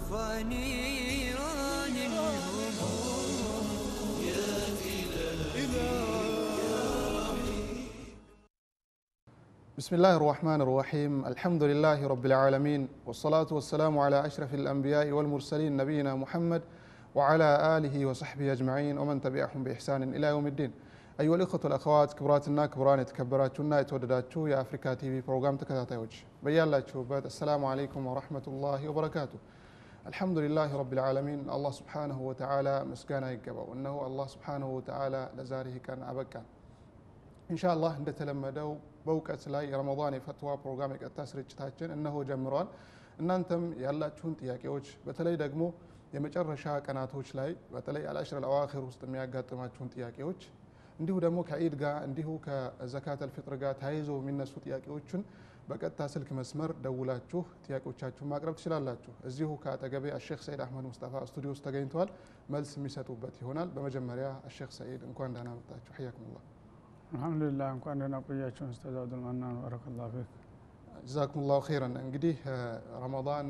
رفعني عن الهموم يا إلهي. بسم الله الرحمن الرحيم. الحمد لله رب العالمين، والصلاة والسلام على أشرف الأنبياء والمرسلين نبينا محمد وعلى آله وصحبه أجمعين ومن تبعهم بإحسان إلى يوم الدين. أيها الإخوة والأخوات، كبراتنا كبران يتكبراتنا يتودداتشو يا أفريكا تي في بروغرام تكتاتيوج بيالاتشو بعد. السلام عليكم ورحمة الله وبركاته. الحمد لله رب العالمين. الله سبحانه وتعالى مسكانا يقبا وأنه الله سبحانه وتعالى لزاره كان أبكا إن شاء الله እንደተለመደው በእውቀት ላይ የረመዳን የፈትዋ ፕሮግራም የቀጥታ ስርጭታችን እነሆ ጀምሯል። እናንተም ያላችሁን ጥያቄዎች በተለይ ደግሞ የመጨረሻ ቀናቶች ላይ በተለይ አልአሽር አልአዋኺር ውስጥ የሚያጋጥማችሁን ጥያቄዎች እንዲሁ ደግሞ ከኢድ ጋር እንዲሁ ከዘካት አልፍጥር ጋር ተያይዘው የሚነሱ ጥያቄዎችን በቀጥታ ስልክ መስመር ደውላችሁ ጥያቄዎቻችሁን ማቅረብ ትችላላችሁ። እዚሁ ከአጠገቤ አሸኽ ሰይድ አህመድ ሙስጠፋ ስቱዲዮ ውስጥ ተገኝተዋል። መልስ የሚሰጡበት ይሆናል። በመጀመሪያ አሸኽ ሰይድ እንኳን ደህና መጣችሁ። حياكم አልহামዱሊላህ እንኳን ደህና ቆያችሁ ኡስታዝ አብዱል መናን ወበረከላሁ ፊክ። ጀዛኩሙላሁ ኸይረን። እንግዲህ ረመዳን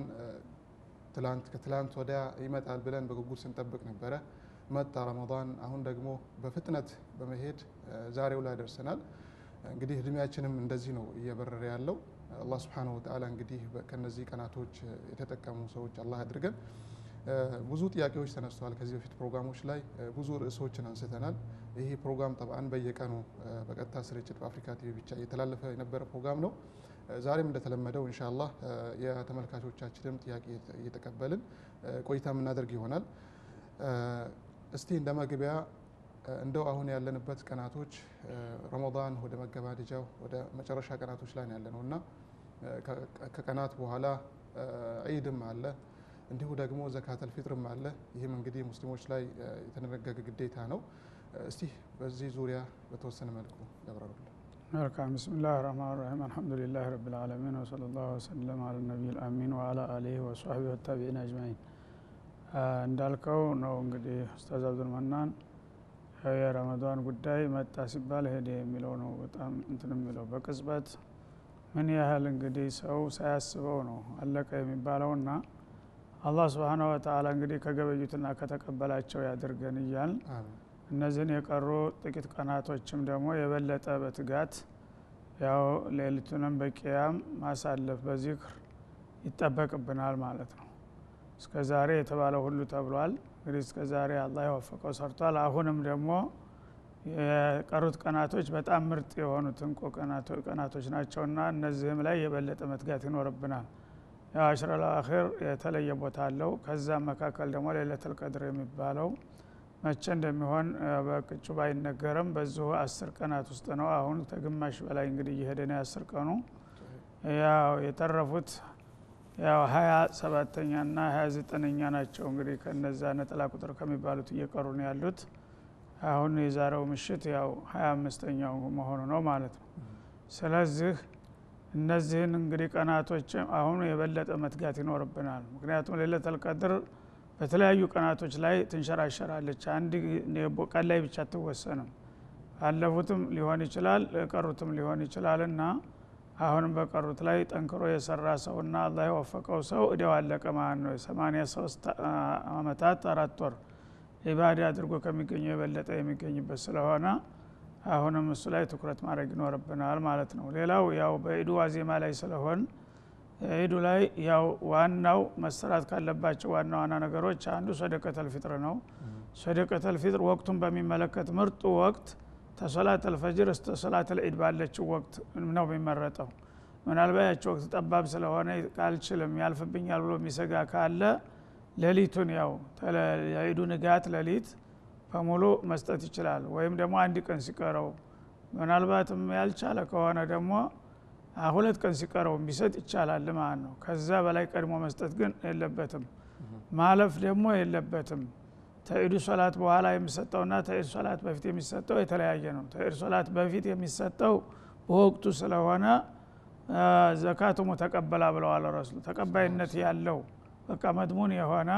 ከትላንት ወዲያ ይመጣል ብለን በጉጉት ስንጠብቅ ነበረ። መጣ ረመዳን። አሁን ደግሞ በፍጥነት በመሄድ ዛሬው ላይ ደርሰናል። እንግዲህ እድሜያችንም እንደዚህ ነው እየበረረ ያለው። አላህ ሱብሓነሁ ወተዓላ እንግዲህ ከነዚህ ቀናቶች የተጠቀሙ ሰዎች አላህ ያድርገን። ብዙ ጥያቄዎች ተነስተዋል። ከዚህ በፊት ፕሮግራሞች ላይ ብዙ ርዕሶችን አንስተናል። ይሄ ፕሮግራም ጠብዓን በየቀኑ በቀጥታ ስርጭት በአፍሪካ ቲቪ ብቻ እየተላለፈ የነበረ ፕሮግራም ነው። ዛሬም እንደተለመደው ኢንሻአላህ የተመልካቾቻችንም ጥያቄ እየተቀበልን ቆይታ የምናደርግ ይሆናል። እስቲ እንደ መግቢያ እንደው አሁን ያለንበት ቀናቶች ረመዳን ወደ መገባደጃው ወደ መጨረሻ ቀናቶች ላይ ያለነው እና ከቀናት በኋላ ዒድም አለ፣ እንዲሁ ደግሞ ዘካት አልፊጥርም አለ። ይህም እንግዲህ ሙስሊሞች ላይ የተደነገገ ግዴታ ነው። እስቲ በዚህ ዙሪያ በተወሰነ መልኩ ያብራሩልን። መልካም። ቢስሚላህ ራህማን ራሂም አልሐምዱሊላህ ረቢል ዓለሚን ወሰለላሁ ወሰለም አለ ነቢይል አሚን ወአላ አሊሂ ወሶህቢሂ ወታቢዒን አጅማዒን። እንዳልከው ነው እንግዲህ ኡስታዝ አብዱል መናን የረመዳን ጉዳይ መጣ ሲባል ሄደ የሚለው ነው። በጣም እንትን የሚለው በቅጽበት ምን ያህል እንግዲህ ሰው ሳያስበው ነው አለቀ የሚባለውና አላህ ሱብሓነሁ ወተዓላ እንግዲህ ከገበዩትና ከተቀበላቸው ያድርገን እያል እነዚህን የቀሩ ጥቂት ቀናቶችም ደግሞ የበለጠ በትጋት ያው ሌሊቱንም በቂያም ማሳለፍ በዚክር ይጠበቅብናል ማለት ነው። እስከዛሬ የተባለው ሁሉ ተብሏል። እንግዲህ እስከዛሬ አላህ የወፈቀው ሰርቷል። አሁንም ደግሞ የቀሩት ቀናቶች በጣም ምርጥ የሆኑት እንቁ ቀናቶች ናቸውና እነዚህም ላይ የበለጠ መትጋት ይኖርብናል። ያው አሽረ አልአኺር የተለየ ቦታ አለው። ከዛም መካከል ደግሞ ለይለቱል ቀድር የሚባለው መቼ እንደሚሆን በቅጩ ባይነገርም በዚሁ 10 ቀናት ውስጥ ነው። አሁን ከግማሽ በላይ እንግዲህ እየሄደ ነው 10 ቀኑ። ያው የተረፉት ያው 27ኛ እና 29ኛ ናቸው። እንግዲህ ከነዛ ነጠላ ቁጥር ከሚባሉት እየቀሩ ነው ያሉት። አሁን የዛሬው ምሽት ያው 25ኛው መሆኑ ነው ማለት ነው። ስለዚህ እነዚህን እንግዲህ ቀናቶች አሁን የበለጠ መትጋት ይኖርብናል። ምክንያቱም ለይለቱል ቀድር በተለያዩ ቀናቶች ላይ ትንሸራሸራለች። አንድ ቀን ላይ ብቻ አትወሰንም። አለፉትም ሊሆን ይችላል፣ ቀሩትም ሊሆን ይችላልና አሁንም በቀሩት ላይ ጠንክሮ የሰራ ሰውና አላህ የወፈቀው ሰው እዲያው አለቀ ማለት ነው። 83 ዓመታት 4 ወር ኢባዳ አድርጎ ከሚገኘው የበለጠ የሚገኝበት ስለሆነ አሁንም እሱ ላይ ትኩረት ማድረግ ይኖርብናል ማለት ነው። ሌላው ያው በኢዱ ዋዜማ ላይ ስለሆን ኢዱ ላይ ያው ዋናው መሰራት ካለባቸው ዋና ነገሮች አንዱ ሰደቀተል ፊጥር ነው። ሰደቀተል ፊጥር ወቅቱን በሚመለከት ምርጡ ወቅት ተሰላተል ፈጅር እስከ ሰላተል ዒድ ባለችው ወቅት ነው የሚመረጠው። ምናልባት ያቸው ወቅት ጠባብ ስለሆነ ካልችልም ያልፍብኛል ብሎ የሚሰጋ ካለ ሌሊቱን ያው የዒዱ ንጋት ሌሊት በሙሉ መስጠት ይችላል። ወይም ደግሞ አንድ ቀን ሲቀረው ምናልባትም ያልቻለ ከሆነ ደግሞ 2 ቀን ሲቀረው ቢሰጥ ይቻላል ማለት ነው። ከዛ በላይ ቀድሞ መስጠት ግን የለበትም፣ ማለፍ ደግሞ የለበትም። ተዒዱ ሶላት በኋላ የሚሰጠውና ተዒድ ሶላት በፊት የሚሰጠው የተለያየ ነው። ተዒድ ሶላት በፊት የሚሰጠው በወቅቱ ስለሆነ ዘካቱ ሙተቀበላ ብለዋል ረሱል። ተቀባይነት ያለው በቃ መድሙን የሆነ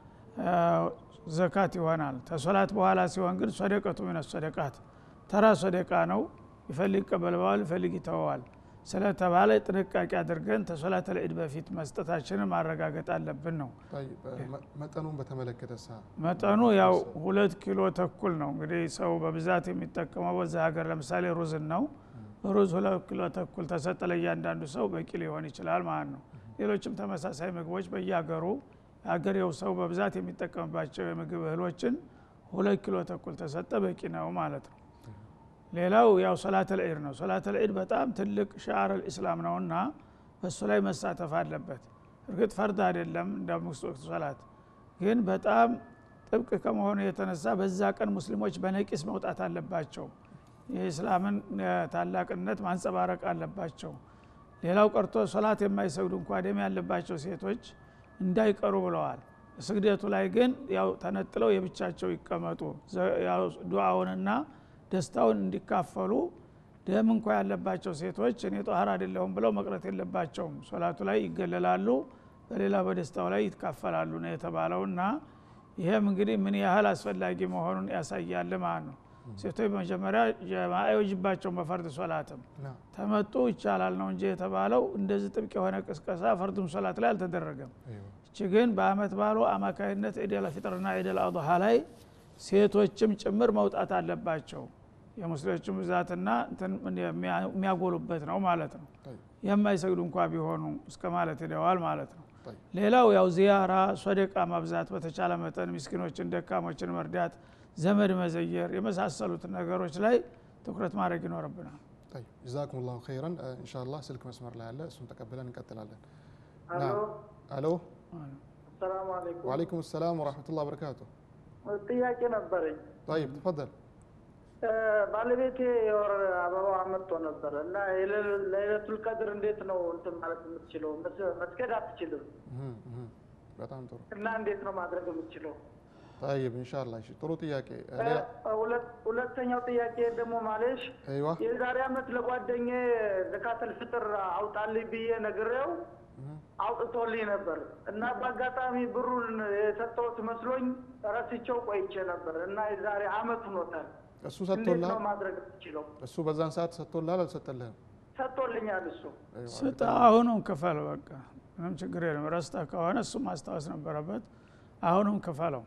ዘካት ይሆናል። ተሶላት በኋላ ሲሆን ግን ሰደቀቱ ምን ሰደቃት ተራ ሰደቃ ነው። ይፈልግ ይቀበለዋል፣ ይፈልግ ይተዋል። ስለተባለ ጥንቃቄ አድርገን ተሶላት العيد በፊት መስጠታችንን ማረጋገጥ አለብን ነው። መጠኑን በተመለከተሳ መጠኑ ያው 2 ኪሎ ተኩል ነው እንግዲህ ሰው በብዛት የሚጠቀመው በዛ ሀገር ለምሳሌ ሩዝ ነው። ሩዝ 2 ኪሎ ተኩል ተሰጠ ለእያንዳንዱ ሰው በቂ ሊሆን ይችላል ማለት ነው። ሌሎችም ተመሳሳይ ምግቦች በየሀገሩ ሀገሬው ሰው በብዛት የሚጠቀምባቸው የምግብ እህሎችን 2 ኪሎ ተኩል ተሰጠ በቂ ነው ማለት ነው። ሌላው ያው ሶላት العيد ነው። ሶላት العيد በጣም ትልቅ ሻዓር الاسلام ነውና በሱ ላይ መሳተፍ አለበት። እርግጥ ፈርድ አይደለም እንደምስወቅት ሶላት ግን በጣም ጥብቅ ከመሆኑ የተነሳ በዛ ቀን ሙስሊሞች በነቂስ መውጣት አለባቸው። የእስላምን ታላቅነት ማንጸባረቅ አለባቸው። ሌላው ቀርቶ ሶላት የማይሰግዱ እንኳን ደም ያለባቸው ሴቶች እንዳይቀሩ ብለዋል። ስግደቱ ላይ ግን ያው ተነጥለው የብቻቸው ይቀመጡ ያው ዱዓውንና ደስታውን እንዲካፈሉ ደም እንኳን ያለባቸው ሴቶች እኔ ጧሃር አይደለሁም ብለው መቅረት የለባቸውም። ሶላቱ ላይ ይገለላሉ በሌላ በደስታው ላይ ይካፈላሉ ነው የተባለውና ይሄም እንግዲህ ምን ያህል አስፈላጊ መሆኑን ያሳያል ማለት ነው። ሴቶች በመጀመሪያ ጀማዓ ይወጅባቸው በፈርድ ሶላትም ተመጡ ይቻላል ነው እንጂ የተባለው እንደዚህ ጥብቅ የሆነ ቅስቀሳ ፈርዱም ሶላት ላይ አልተደረገም። እቺ ግን በአመት ባሉ አማካይነት ኢድ አልፊጥርና ኢድ አልአድሃ ላይ ሴቶችም ጭምር መውጣት አለባቸው። የሙስሊሞችም ብዛትና የሚያጎሉበት ነው ማለት ነው። የማይሰግዱ እንኳን ቢሆኑ እስከ ማለት ይደዋል ማለት ነው። ሌላው ያው ዚያራ ሶደቃ ማብዛት በተቻለ መጠን ምስኪኖችን ደካሞችን መርዳት ዘመድ መዘየር የመሳሰሉት ነገሮች ላይ ትኩረት ማድረግ ይኖርብናል። طيب جزاكم الله خيرا ان شاء الله ስልክ መስመር ላይ አለ እሱን ተቀበለን እንቀጥላለን። አሎ السلام عليكم وعليكم السلام ورحمة الله وبركاته ጥያቄ ነበረኝ። طيب تفضل ባለቤቴ የወር አበባ አመጥቶ ነበር እና ለይለቱል ቀድር እንዴት ነው እንትን ማለት የምትችለው? መስገድ አትችልም በጣም ጥሩ እና እንዴት ነው ማድረግ የምትችለው? طيب ان شاء الله እሺ ጥሩ ጥያቄ። ሁለተኛው ጥያቄ ደግሞ ማለሽ ايوه የዛሬ አመት ለጓደኛዬ ዘካተል ፍጥር አውጣልኝ ብዬ ነግሬው አውጥቶልኝ ነበር እና በአጋጣሚ ብሩን የሰጠሁት መስሎኝ ረስቼው ቆይቼ ነበር እና የዛሬ አመት ሆኖታል። እሱ ሰጥቶልሃል? ነው ማድረግ የምትችለው? እሱ በዛን ሰዓት ሰጥቶልሃል አልሰጠልህም? ሰጥቶልኛል። እሱ ስጣ አሁንም ክፈል በቃ ምንም ችግር የለም። ረስታ ከሆነ እሱ ማስታወስ ነበረበት። አሁንም ክፈለው።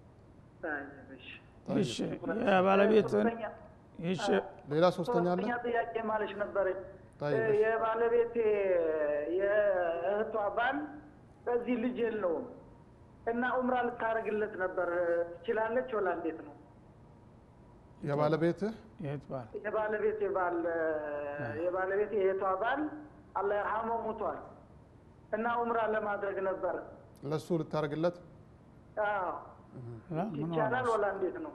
እሺ የባለቤትን እሺ ሌላ ሶስተኛ አለ? ጥያቄ ማለሽ ነበረኝ። የባለቤቴ የእህቷ ባል በዚህ ልጅ የለውም እና ኡምራ ልታረግለት ነበር ትችላለች ወላ እንዴት ነው? የባለቤትህ የባለቤቴ ባል የባለቤቴ የእህቷ ባል አላህ ይርሐመው ሞቷል እና ኡምራ ለማድረግ ነበር ለሱ ልታረግለት? አዎ ይቻላል ወላ እንዴት ነው?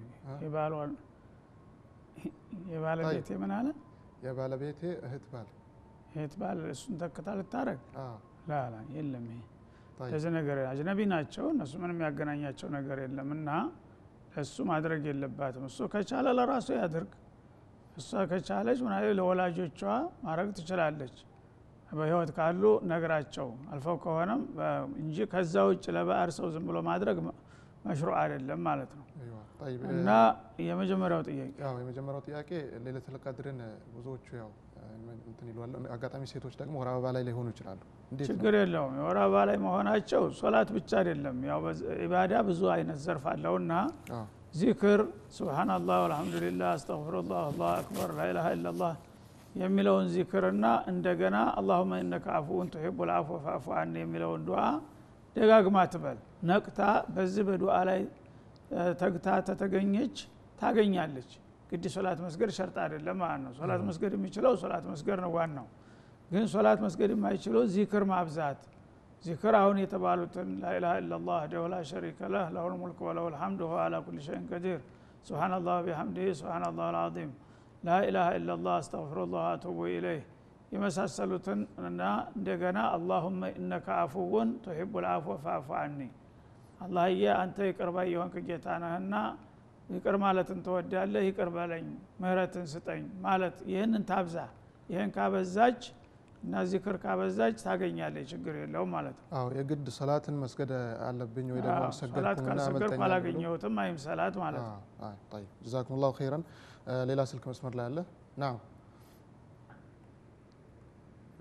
የባለቤቴ ምን አለ? የባለቤቴ እህት ባል እሱን ተከታ ልታረግ? ላላ የለም። ይሄ ለዚህ ነገር አጅነቢ ናቸው እነሱ ምንም ያገናኛቸው ነገር የለምና እሱ ማድረግ የለባትም። እሱ ከቻለ ለራሱ ያድርግ። እሷ ከቻለች ምናለ ለወላጆቿ ማድረግ ትችላለች በህይወት ካሉ ነግራቸው አልፈው ከሆነም እንጂ ከዛ ውጭ ለባዕር ሰው ዝም ብሎ ማድረግ መሽሩዕ አይደለም ማለት ነው። እና የመጀመሪያው ጥያቄ ለይለቱል ቀድርን ብዙዎቹ ያው እንትን ይሏል። አጋጣሚ ሴቶች ደግሞ ወር አበባ ላይ ሊሆኑ ይችላሉ። እንዴት ችግር የለውም። የወር አበባ ላይ መሆናቸው ሶላት ብቻ አይደለም ያው ኢባዳ ብዙ አይነት ዘርፍ አለውና ዚክር ሱብሃንአላህ ወልሐምዱሊላህ አስተግፊሩላህ አላሁ አክበር ላኢላሃ ኢላላህ የሚለውን ዚክርና እንደገና አላሁመ ኢነከ አፉውን ቱሂቡል አፍወ ፈዕፉ ዐኒ የሚለውን ዱዓ ደጋግማ ትበል። ነቅታ በዚህ በዱዓ ላይ ተግታ ተተገኘች ታገኛለች። ግድ ሶላት መስገድ ሸርጥ አይደለም ማለት ነው። ሶላት መስገድ የሚችለው ሶላት መስገድ ነው ዋናው። ግን ሶላት መስገድ የማይችለው ዚክር ማብዛት ዚክር አሁን የተባሉትን ላኢላሃ ኢላላህ ወህደሁ ላ ሸሪከ ለህ ለሁል ሙልኩ ወለሁል ሐምዱ ወሁወ ዐላ ኩሊ ሸይኢን ቀዲር ሱብሃነላህ ወቢሐምዲሂ ሱብሃነላሂል ዐዚም ላኢላሃ ኢላላህ አስተግፊሩላህ ወአቱቡ ኢለይህ የመሳሰሉትን እና እንደገና አላሁመ ኢነከ አፉውን ቱሂቡል አፍወ ፈዕፉ ዐኒ አላህዬ አንተ ይቅር ባይ የሆንክ ጌታ ነህና ይቅር ማለትን ትወዳለህ ይቅር በለኝ ምህረትን ስጠኝ ማለት ይህንን ታብዛ። ይህን ካበዛች እና ዚክር ካበዛች ታገኛለች ችግር የለውም ማለት ነው። አዎ የግድ ሰላትን መስገድ አለብኝ ወይ ደግሞ ሰገድኩና ሰገድኩ አላገኘሁትም አይም ሰላት ማለት ነው። طيب جزاكم الله خيرا ሌላ ስልክ መስመር ላይ አለ? ናም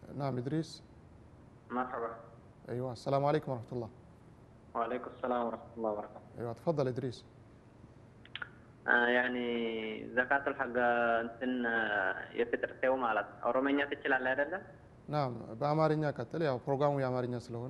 نعم إدريس. مرحبا. أيوة السلام عليكم ورحمة الله. وعليكم السلام ورحمة الله وبركاته. أيوة تفضل إدريس. يعني زكاة الحق እንትን የፍጥር ሰው ማለት ኦሮሞኛ ትችላለህ አይደለ? نعم በአማርኛ ቀጥል። ያው ፕሮግራሙ የአማርኛ ስለሆነ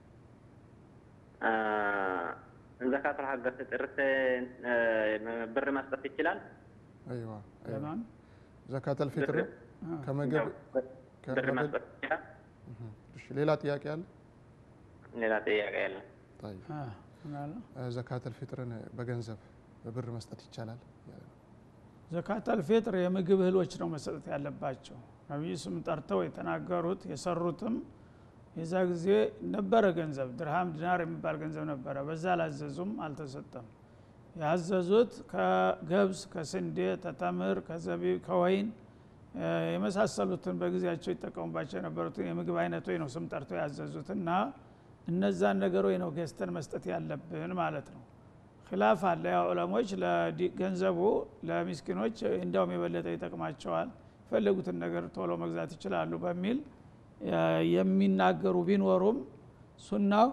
زكاة الحق ፍጥር ብር መስጠት ይችላል? أيوة ለማን زكاة الفطر ከመገብ ብር መስጠት ይችላል? እሺ ሌላ ጥያቄ አለ? ሌላ ጥያቄ አለ? طيب ምናለ زكاة الفطر በገንዘብ በብር መስጠት ይቻላል? ዘካት አልፊጥር የምግብ እህሎች ነው መሰጠት ያለባቸው። ነብዩ ስም ጠርተው የተናገሩት የሰሩትም የዛ ጊዜ ነበረ ገንዘብ ድርሃም ዲናር የሚባል ገንዘብ ነበረ። በዛ አላዘዙም፣ አልተሰጠም። ያዘዙት ከገብስ፣ ከስንዴ፣ ተተምር፣ ከዘቢብ፣ ከወይን የመሳሰሉትን በጊዜያቸው ይጠቀሙባቸው የነበሩትን የምግብ አይነቶች ነው ስም ጠርተው ያዘዙትና እነዛን ነገሮች ነው ገዝተን መስጠት ያለብን ማለት ነው። ኺላፍ አለ። ያው ዑለሞች ለገንዘቡ ለሚስኪኖች እንዲያውም የበለጠ ይጠቅማቸዋል፣ ፈለጉትን ነገር ቶሎ መግዛት ይችላሉ በሚል የሚናገሩ ቢኖሩም ሱናው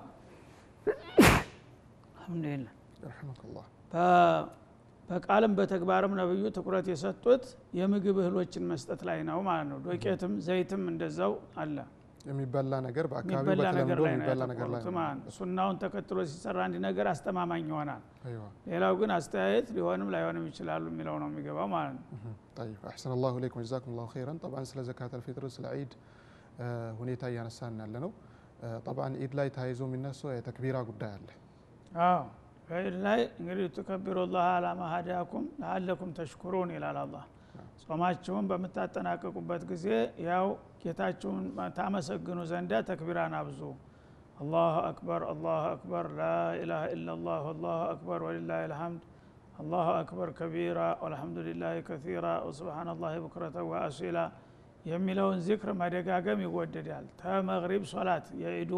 አልহামዱሊላህ ረሂመከላህ በቃልም በተግባርም ነብዩ ትኩረት የሰጡት የምግብ እህሎችን መስጠት ላይ ነው ማለት ነው። ዶቄትም ዘይትም እንደዛው አለ። የሚበላ ነገር በአካባቢው በተለምዶ የሚበላ ነገር ላይ ነው። ሱናውን ተከትሎ ሲሰራ አንድ ነገር አስተማማኝ ይሆናል። ايوه ሌላው ግን አስተያየት ሊሆንም ላይሆንም ይችላል የሚለው ነው የሚገባው ማለት ነው። طيب احسن الله اليكم وجزاكم الله خيرا. طبعا ስለ زكاة الفطر ስለ ዒድ ሁኔታ እያነሳን ያለ ነው። طبعا ዒድ ላይ ታይዞ የሚነሳው የተክቢራ ጉዳይ አለ። አዎ ዒድ ላይ እንግዲህ ተከቢሩላህ አላ ማሃዳኩም ለዓለኩም ተሽኩሩን ይላል አላህ። ጾማችሁን በመታጠናቀቁበት ጊዜ ያው ጌታችሁን ታመሰግኑ ዘንዳ ተክቢራን አብዙ። አላሁ አክበር አላሁ አክበር ላ ኢላሃ ኢላላህ ወላሁ አክበር ወሊላሂል ሐምድ አላሁ አክበር ከቢራ ወልሐምዱሊላሂ ከሲራ ወሱብሃነላሂ ቡክረተ ወአሲላ የሚለውን ዚክር መደጋገም ይወደዳል። ተመግሪብ ሶላት የዒዱ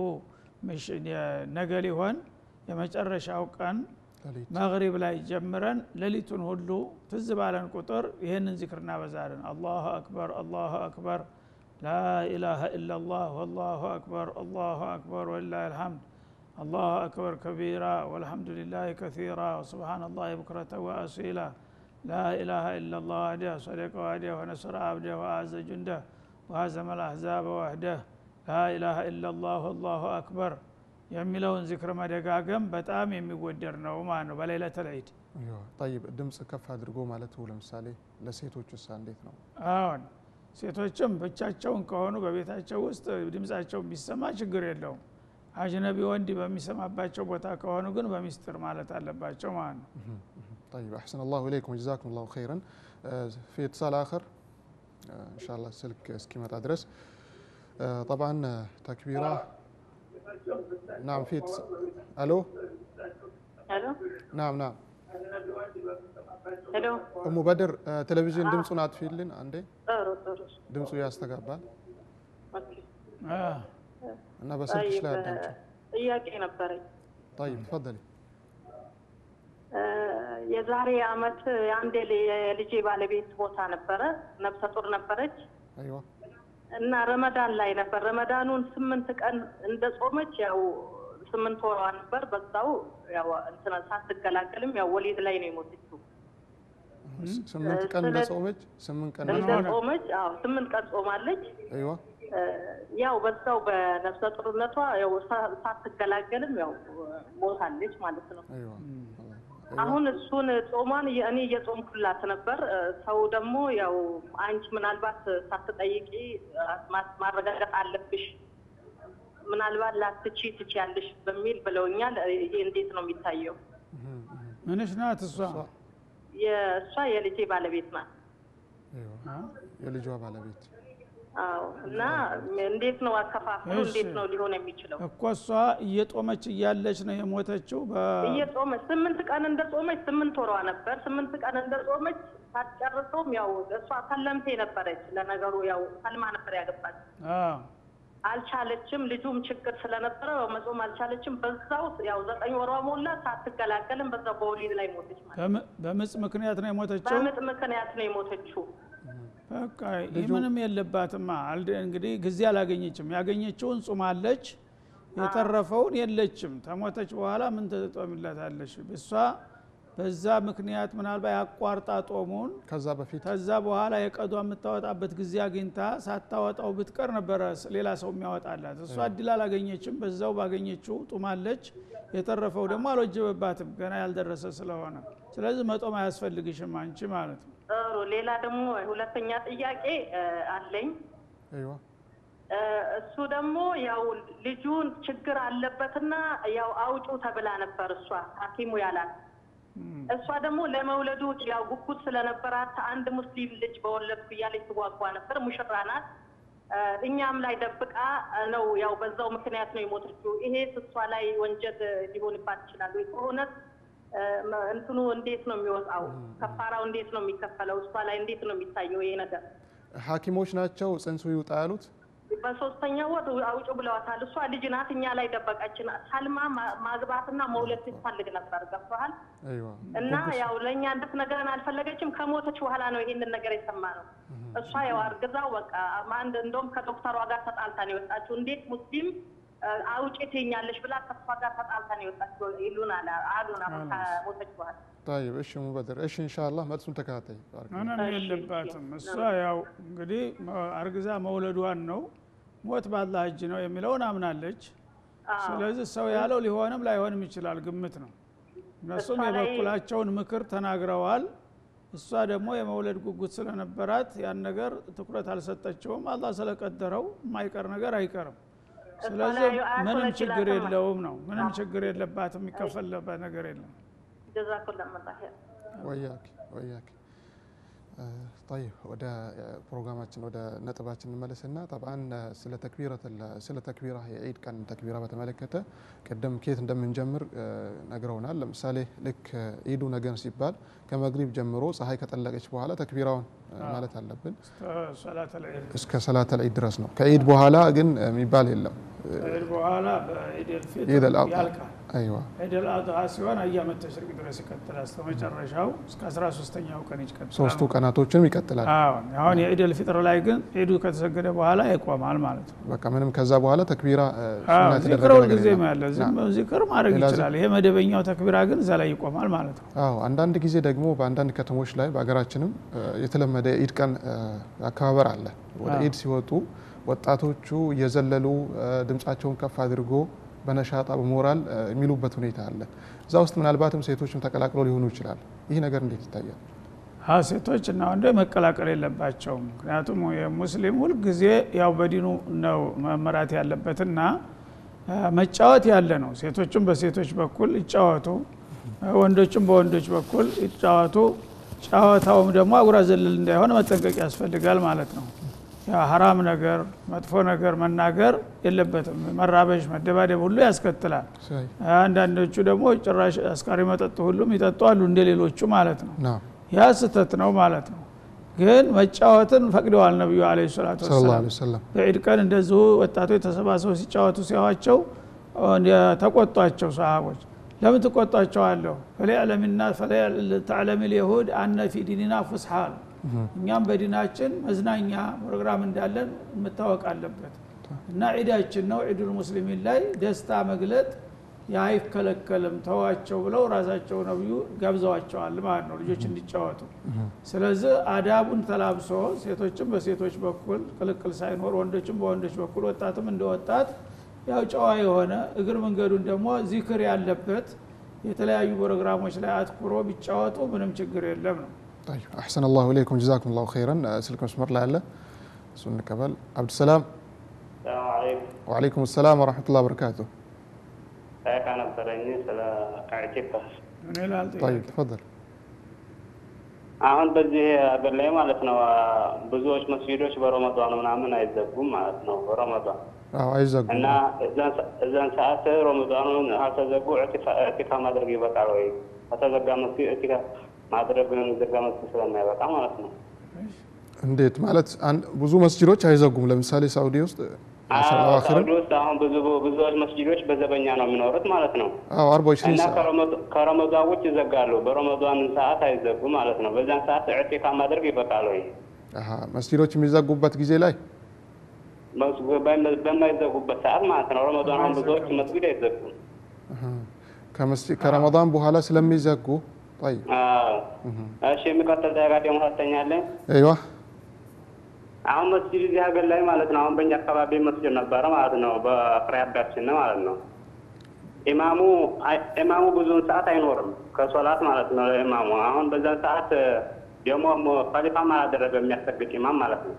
ነገ ሊሆን የመጨረሻው ቀን መግሪብ ላይ ጀምረን ሌሊቱን ሁሉ ትዝ ባለን ቁጥር ይሄንን ዚክር እናበዛለን። አላሁ አክበር አላሁ አክበር ላ ኢላሃ ኢላላህ ወላሁ አክበር አላሁ አክበር ወሊላሂል ሐምድ አላሁ አክበር ከቢራ ወልሐምዱሊላሂ ከሲራ ወሱብሃነላሂ ቡክረተ ወአሲላ ላ ኢላሃ ኢላላህ ወህደሁ ሰደቀ ወህደሁ ወነሰረ አብደሁ ወአዘ ጁንደሁ ወሀዘመል አሕዛበ ወህደሁ ላ ኢላሃ ኢላላህ ወላሁ አክበር የሚለውን ዚክር መደጋገም በጣም የሚወደድ ነው ማለት ነው በሌሊቱል ዒድ። ايوه طيب ድምጽ ከፍ አድርጎ ማለት ለምሳሌ ለሴቶችስ እንዴት ነው? አሁን ሴቶችም ብቻቸውን ከሆኑ በቤታቸው ውስጥ ድምጻቸው ቢሰማ ችግር የለውም። አጅነቢ ወንድ በሚሰማባቸው ቦታ ከሆኑ ግን በሚስጥር ማለት አለባቸው ማለት ነው። طيب احسن الله اليكم وجزاكم الله خيرا. في اتصال اخر ان شاء الله سلك اسكيمات ادرس. طبعا تكبيره نعم في الو الو نعم نعم الو ام بدر تلفزيون ድምጹን አጥፊልን አንዴ ጥሩ ጥሩ ድምጹ ያስተጋባል ኦኬ እና በስልክሽ ላይ አዳምጪ። ጥያቄ ነበረኝ። طيب تفضلي. የዛሬ አመት አንድ የልጄ ባለቤት ቦታ ነበረ፣ ነፍሰ ጡር ነበረች። ايوه እና ረመዳን ላይ ነበር። ረመዳኑን 8 ቀን እንደጾመች ያው 8 ወሯ ነበር። በዛው ያው እንትና ሳትገላገልም ያው ወሊድ ላይ ነው የሞተችው። 8 ቀን እንደጾመች 8 ቀን እንደጾመች አዎ 8 ቀን ጾማለች። ايوه ያው በዛው በነፍሰ ጡርነቷ ያው ሳትገላገልም ያው ሞታለች ማለት ነው። ايوه አሁን እሱን ጾማን እኔ እየጾምኩላት ነበር። ሰው ደግሞ ያው አንቺ ምናልባት ሳትጠይቂ ማረጋገጥ አለብሽ፣ ምናልባት ላትቺ ትችያለሽ በሚል ብለውኛል። ይሄ እንዴት ነው የሚታየው? ምንሽ ናት እሷ? የእሷ የልጄ ባለቤት ናት። ايوه የልጇ ባለቤት አዎ። እና እንዴት ነው አከፋፈሉ? እንዴት ነው ሊሆን የሚችለው? እኮ እሷ እየጦመች እያለች ነው የሞተችው። እየጦመች 8 ቀን እንደጾመች 8 ወሯ ነበር። 8 ቀን እንደጾመች ሳትጨርሰውም ያው እሷ ሰለምቴ ነበረች። ለነገሩ ያው ሰልማ ነበር ያገባች። አልቻለችም። ልጁም ችግር ስለነበረ መጾም አልቻለችም። በዛው ያው 9 ወሯ ሞላ። ሳትገላገልም በዛው በወሊድ ላይ ሞተች ማለት። በምጥ ምክንያት ነው የሞተችው። በምጥ ምክንያት ነው የሞተችው። በቃ ምንም የለባትማ እንግዲህ ጊዜ አላገኘችም ያገኘችውን ጾማለች የተረፈውን የለችም ተሞተች በኋላ ምን ተጠጦምላታለሽ እሷ በዛ ምክንያት ምናልባት ያቋርጣ ጦሙን ከዛ በኋላ የቀዷ የምታወጣበት ጊዜ አግኝታ ሳታወጣው ብትቀር ነበር ሌላ ሰው የሚያወጣላት እሷ እድል አላገኘችም በዛው ባገኘችው ጦማለች የተረፈው ደግሞ አልወጀበባትም ገና ያልደረሰ ስለሆነ ስለዚህ መጦም አያስፈልግሽም አንቺ ማለት ነው ጥሩ ሌላ ደግሞ ሁለተኛ ጥያቄ አለኝ አይዋ እሱ ደግሞ ያው ልጁን ችግር አለበትና ያው አውጡ ተብላ ነበር እሷ ሐኪሙ ያላት እሷ ደግሞ ለመውለዱ ያው ጉጉት ስለነበራት አንድ ሙስሊም ልጅ በወለድኩ እያለች ትጓጓ ነበር ሙሽራናት እኛም ላይ ደብቃ ነው ያው በዛው ምክንያት ነው የሞተችው ይሄ እሷ ላይ ወንጀል ሊሆንባት ይችላል ወይ ከሆነ እንትኑ እንዴት ነው የሚወጣው ከፋራው እንዴት ነው የሚከፈለው እሷ ላይ እንዴት ነው የሚታየው ይሄ ነገር ሐኪሞች ናቸው ጽንሱ ይውጣ ያሉት በሶስተኛው ወር አውጭ ብለዋታል እሷ ልጅ ናት እኛ ላይ ደበቀችን ሳልማ ማግባትና መውለድ ትፈልግ ነበር ገብቷል አይዋ እና ያው ለኛ እንድትነገረን አልፈለገችም ከሞተች በኋላ ነው ይሄንን ነገር የሰማነው እሷ ያው አርግዛው በቃ አንድ እንደውም ከዶክተሯ ጋር ተጣልታ ነው የወጣችው እንዴት ሙስሊም አውጭ ትኛለሽ ብላ ከሷ ጋር ተጣልታ ነው የወጣችው ይሉናል አሉና ከሞተች በኋላ طيب እሺ ሙበደር እሺ ኢንሻአላህ መልሱን ተከታታይ ምንም የለባትም እሷ ያው እንግዲህ አርግዛ መውለዷን ነው ሞት ባላህ እጅ ነው የሚለውን አምናለች ስለዚህ ሰው ያለው ሊሆንም ላይሆንም ይችላል ግምት ነው እነሱም የበኩላቸውን ምክር ተናግረዋል እሷ ደግሞ የመውለድ ጉጉት ስለነበራት ያን ነገር ትኩረት አልሰጠችውም አላህ ስለቀደረው የማይቀር ነገር አይቀርም ስለዚህ ምንም ችግር የለውም ነው ምንም ችግር የለባትም የሚከፈልበት ነገር የለም ጀዛኩላህ ኸይር ወያክ طيب ወደ ፕሮግራማችን ወደ ነጥባችን እንመለስና طبعا ስለ ተክቢራ የዒድ ቀን ተክቢራ በተመለከተ ቀደም ከየት እንደምንጀምር ነግረውናል ለምሳሌ ልክ ዒዱ ነገን ሲባል ከመግሪብ ጀምሮ ፀሐይ ከጠለቀች በኋላ ተክቢራውን ማለት አለብን እስከ ሰላተል ዒድ ድረስ ነው ከዒድ በኋላ ግን የሚባል የለም ዒድ በኋላ በዒድ አልፊጥር ايوه عيد الاضحى ሲሆን አያመ ተሽሪቅ ድረስ ይቀጥላል እስከመጨረሻው እስከ 13ኛው ቀን ይቀጥላል ሶስቱ ቀናቶችም ይቀጥላል አሁን የዒድ አልፊጥር ላይ ግን ዒዱ ከተሰገደ በኋላ ይቆማል ማለት ነው በቃ ምንም ከዛ በኋላ ተክቢራ ሱና ተደረገ ነገር ጊዜ ማለት ነው ዚክር ማድረግ ይችላል ይሄ መደበኛው ተክቢራ ግን እዛ ላይ ይቆማል ማለት ነው አንዳንድ ጊዜ ደግሞ በአንዳንድ ከተሞች ላይ በአገራችንም የተለመደ ዒድ ቀን አከባበር አለ ወደ ዒድ ሲወጡ ወጣቶቹ እየዘለሉ ድምጻቸውን ከፍ አድርጎ በነሻጣ በሞራል የሚሉበት ሁኔታ አለ እዛ ውስጥ ምናልባትም ሴቶችም ተቀላቅለው ሊሆኑ ይችላል ይሄ ነገር እንዴት ይታያል ሴቶች እና ወንድ መቀላቀል የለባቸውም ምክንያቱም የሙስሊም ሁሉ ጊዜ ያው በዲኑ ነው መመራት ያለበትና መጫወት ያለ ነው ሴቶችም በሴቶች በኩል ይጫወቱ ወንዶችም በወንዶች በኩል ይጫወቱ ጫወታውም ደግሞ አጉራ ዘለል እንዳይሆን መጠንቀቅ ያስፈልጋል ማለት ነው ያ حرام ነገር መጥፎ ነገር መናገር የለበትም መራበሽ መደባደብ ሁሉ ያስከትላል አንዳንዶቹ ደግሞ ጭራሽ አስካሪ መጠጥ ሁሉም ይጠጣሉ እንደሌሎቹ ማለት ነው ያ ስተት ነው ማለት ነው ግን መጫወትን ፈቅደዋል ነብዩ አለይሂ ሰላቱ ወሰለም በዒድ ቀን እንደዚሁ ወጣቶች ተሰባስበው ሲጫወቱ ሲያዋቸው ተቆጣቸው ሰሃቦች ለምን ተቆጣቸዋለሁ ፈለዕለምና ፈለተዕለም اليهود ان في ديننا فسحا እኛም በዲናችን መዝናኛ ፕሮግራም እንዳለን መታወቅ አለበት እና ዒዳችን ነው ዒዱል ሙስሊሚን ላይ ደስታ መግለጥ ያይከለከልም ተዋቸው ብለው ራሳቸው ነብዩ ጋብዘዋቸዋል ማለት ነው ልጆች እንዲጫወቱ ስለዚህ አዳቡን ተላብሶ ሴቶችም በሴቶች በኩል ቅልቅል ሳይኖር ወንዶችም በወንዶች በኩል ወጣትም እንደወጣት ያው ጨዋ የሆነ እግር መንገዱን ደግሞ ዚክር ያለበት የተለያዩ ፕሮግራሞች ላይ አትኩሮ ቢጫወቱ ምንም ችግር የለም ነው طيب احسن الله اليكم جزاكم الله خيرا سلك مسمر لاله سن قبل عبد السلام السلام عليكم وعليكم السلام ورحمه الله وبركاته كان برني سلا اعتكاف طيب تفضل አሁን በዚህ ሀገር ላይ ማለት ነው ብዙዎች መስጊዶች በረመዳን ምናምን አይዘጉም ማለት ነው በረመዳን አይዘጉም እና እዛን ሰዓት ረመዳኑን አልተዘጉ ኢዕቲካፍ ማድረግ ይበቃል ወይ ከተዘጋ መስጊድ ኢዕቲካፍ ማድረግ ነው ዘጋመት ስለማይበቃ ማለት ነው እንዴት ማለት ብዙ መስጊዶች አይዘጉም ለምሳሌ ሳውዲ ውስጥ ሳውዲ ውስጥ አሁን ብዙዎች መስጊዶች በዘበኛ ነው የሚኖሩት ማለት ነው 24 እና ከረመዳን ውጭ ይዘጋሉ በረመዳን ሰዓት አይዘጉ ማለት ነው በዛን ሰዓት ኢዕቲካፍ ማድረግ ይበቃል ወይ መስጂዶች የሚዘጉበት ጊዜ ላይ በማይዘጉበት ሰዓት ማለት ነው። ረመዳን አሁን ብዙዎች መስጊድ አይዘጉም። ከረመዳን በኋላ ስለሚዘጉ طيب እሺ የሚቀጥል ጥያቄ ደግሞ ታተኛለህ? ايوه አሁን መስጊድ እዚህ ሀገር ላይ ማለት ነው። አሁን በእኛ አካባቢ መስጊድ ነበረ ማለት ነው። በአቅራቢያችን ማለት ነው። ኢማሙ ብዙውን ሰዓት አይኖርም ከሶላት ማለት ነው። ኢማሙ አሁን በዛን ሰዓት ደግሞ ኸሊፋም አላደረገም የሚያሰግድ ኢማም ማለት ነው።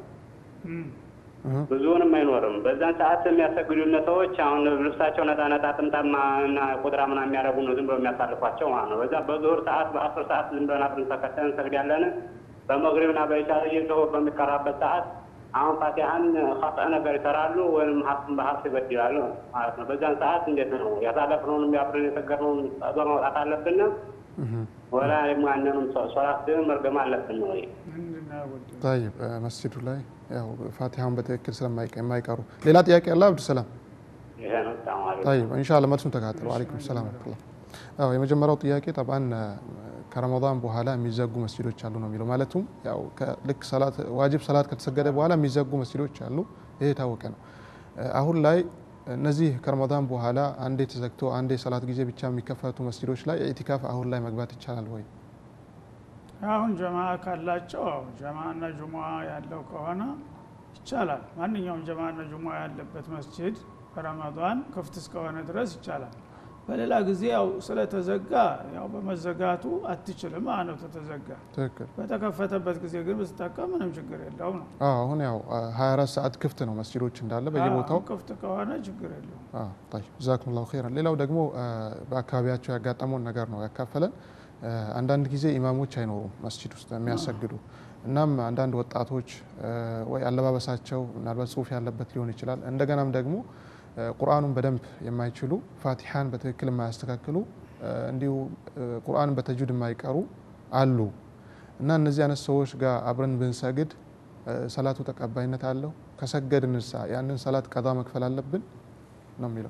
ብዙውንም አይኖርም። በዛን ሰዓት የሚያሰግዱን ሰዎች አሁን ልብሳቸው ነጣ ነጣ ጥምጣማ እና ቁጥራ ምናምን የሚያደርጉ ነው ዝም ብለው የሚያሳልፏቸው ማለት ነው። በዛ በዙሁር ሰዓት በአስር ሰዓት ዝም ብለን አብረን ተከተልን እንሰግዳለን። በመግሪብና በኢሻ ዙሁር በሚቀራበት ሰዓት አሁን ፋቲሃን ኸጥእ ነገር ይሰራሉ ወይም ሀፍን በሀፍ ይበድላሉ ማለት ነው። በዛን ሰዓት እንዴት ነው ያሳለፍነውን አብረን የሰገድነውን በማውጣት አለብን ወላ የማንንም ሶላት መርገም አለብን ወይ? طيب መስጂዱ ላይ ያው ፋቲሃውን በትክክል ስለማይቀሩ ሌላ ጥያቄ አለ አብዱሰላም? طيب ان شاء الله መልሱን ተከታተሉ። አለይኩም ሰላም ወራህመቱላህ። አዎ የመጀመሪያው ጥያቄ طبعا ከረመዳን በኋላ የሚዘጉ መስጂዶች አሉ ነው የሚለው። ማለቱም ያው ልክ ሰላት ዋጅብ ሰላት ከተሰገደ በኋላ የሚዘጉ መስጂዶች አሉ። ይሄ የታወቀ ነው። አሁን ላይ እነዚህ ከረመዳን በኋላ አንዴ ተዘግቶ አንዴ ሰላት ጊዜ ብቻ የሚከፈቱ መስጂዶች ላይ ኢዕቲካፍ አሁን ላይ መግባት ይቻላል ወይ? አሁን ጀማዓ ካላቸው ጀማዓና ጁሙዓ ያለው ከሆነ ይቻላል። ማንኛውም ጀማዓና ጁሙዓ ያለበት መስጂድ በረመዳን ክፍት እስከሆነ ድረስ ይቻላል። በሌላ ጊዜ ያው ስለተዘጋ ያው በመዘጋቱ አትችልም ማለት ተዘጋ። ትክክል። በተከፈተበት ጊዜ ግን ብትጠቀም ምንም ችግር የለውም ነው። አሁን ያው 24 ሰዓት ክፍት ነው መስጂዶች እንዳለ በየቦታው ክፍት ከሆነ ችግር የለውም። طيب ጀዛኩሙላሁ ኸይራን። ሌላው ደግሞ በአካባቢያቸው ያጋጠመውን ነገር ነው ያካፈለን። አንዳንድ ጊዜ ኢማሞች አይኖሩም መስጂድ ውስጥ የሚያሰግዱ። እናም አንዳንድ ወጣቶች ወይ አለባበሳቸው ምናልባት ጽሁፍ ያለበት ሊሆን ይችላል። እንደገናም ደግሞ ቁርአኑን በደንብ የማይችሉ ፋቲሃን በትክክል የማያስተካክሉ እንዲሁ ቁርአንን በተጅዊድ የማይቀሩ አሉ እና እነዚህ አይነት ሰዎች ጋር አብረን ብንሰግድ ሰላቱ ተቀባይነት አለው? ከሰገድንሳ ያንን ሰላት ቀዳ መክፈል አለብን ነው የሚለው።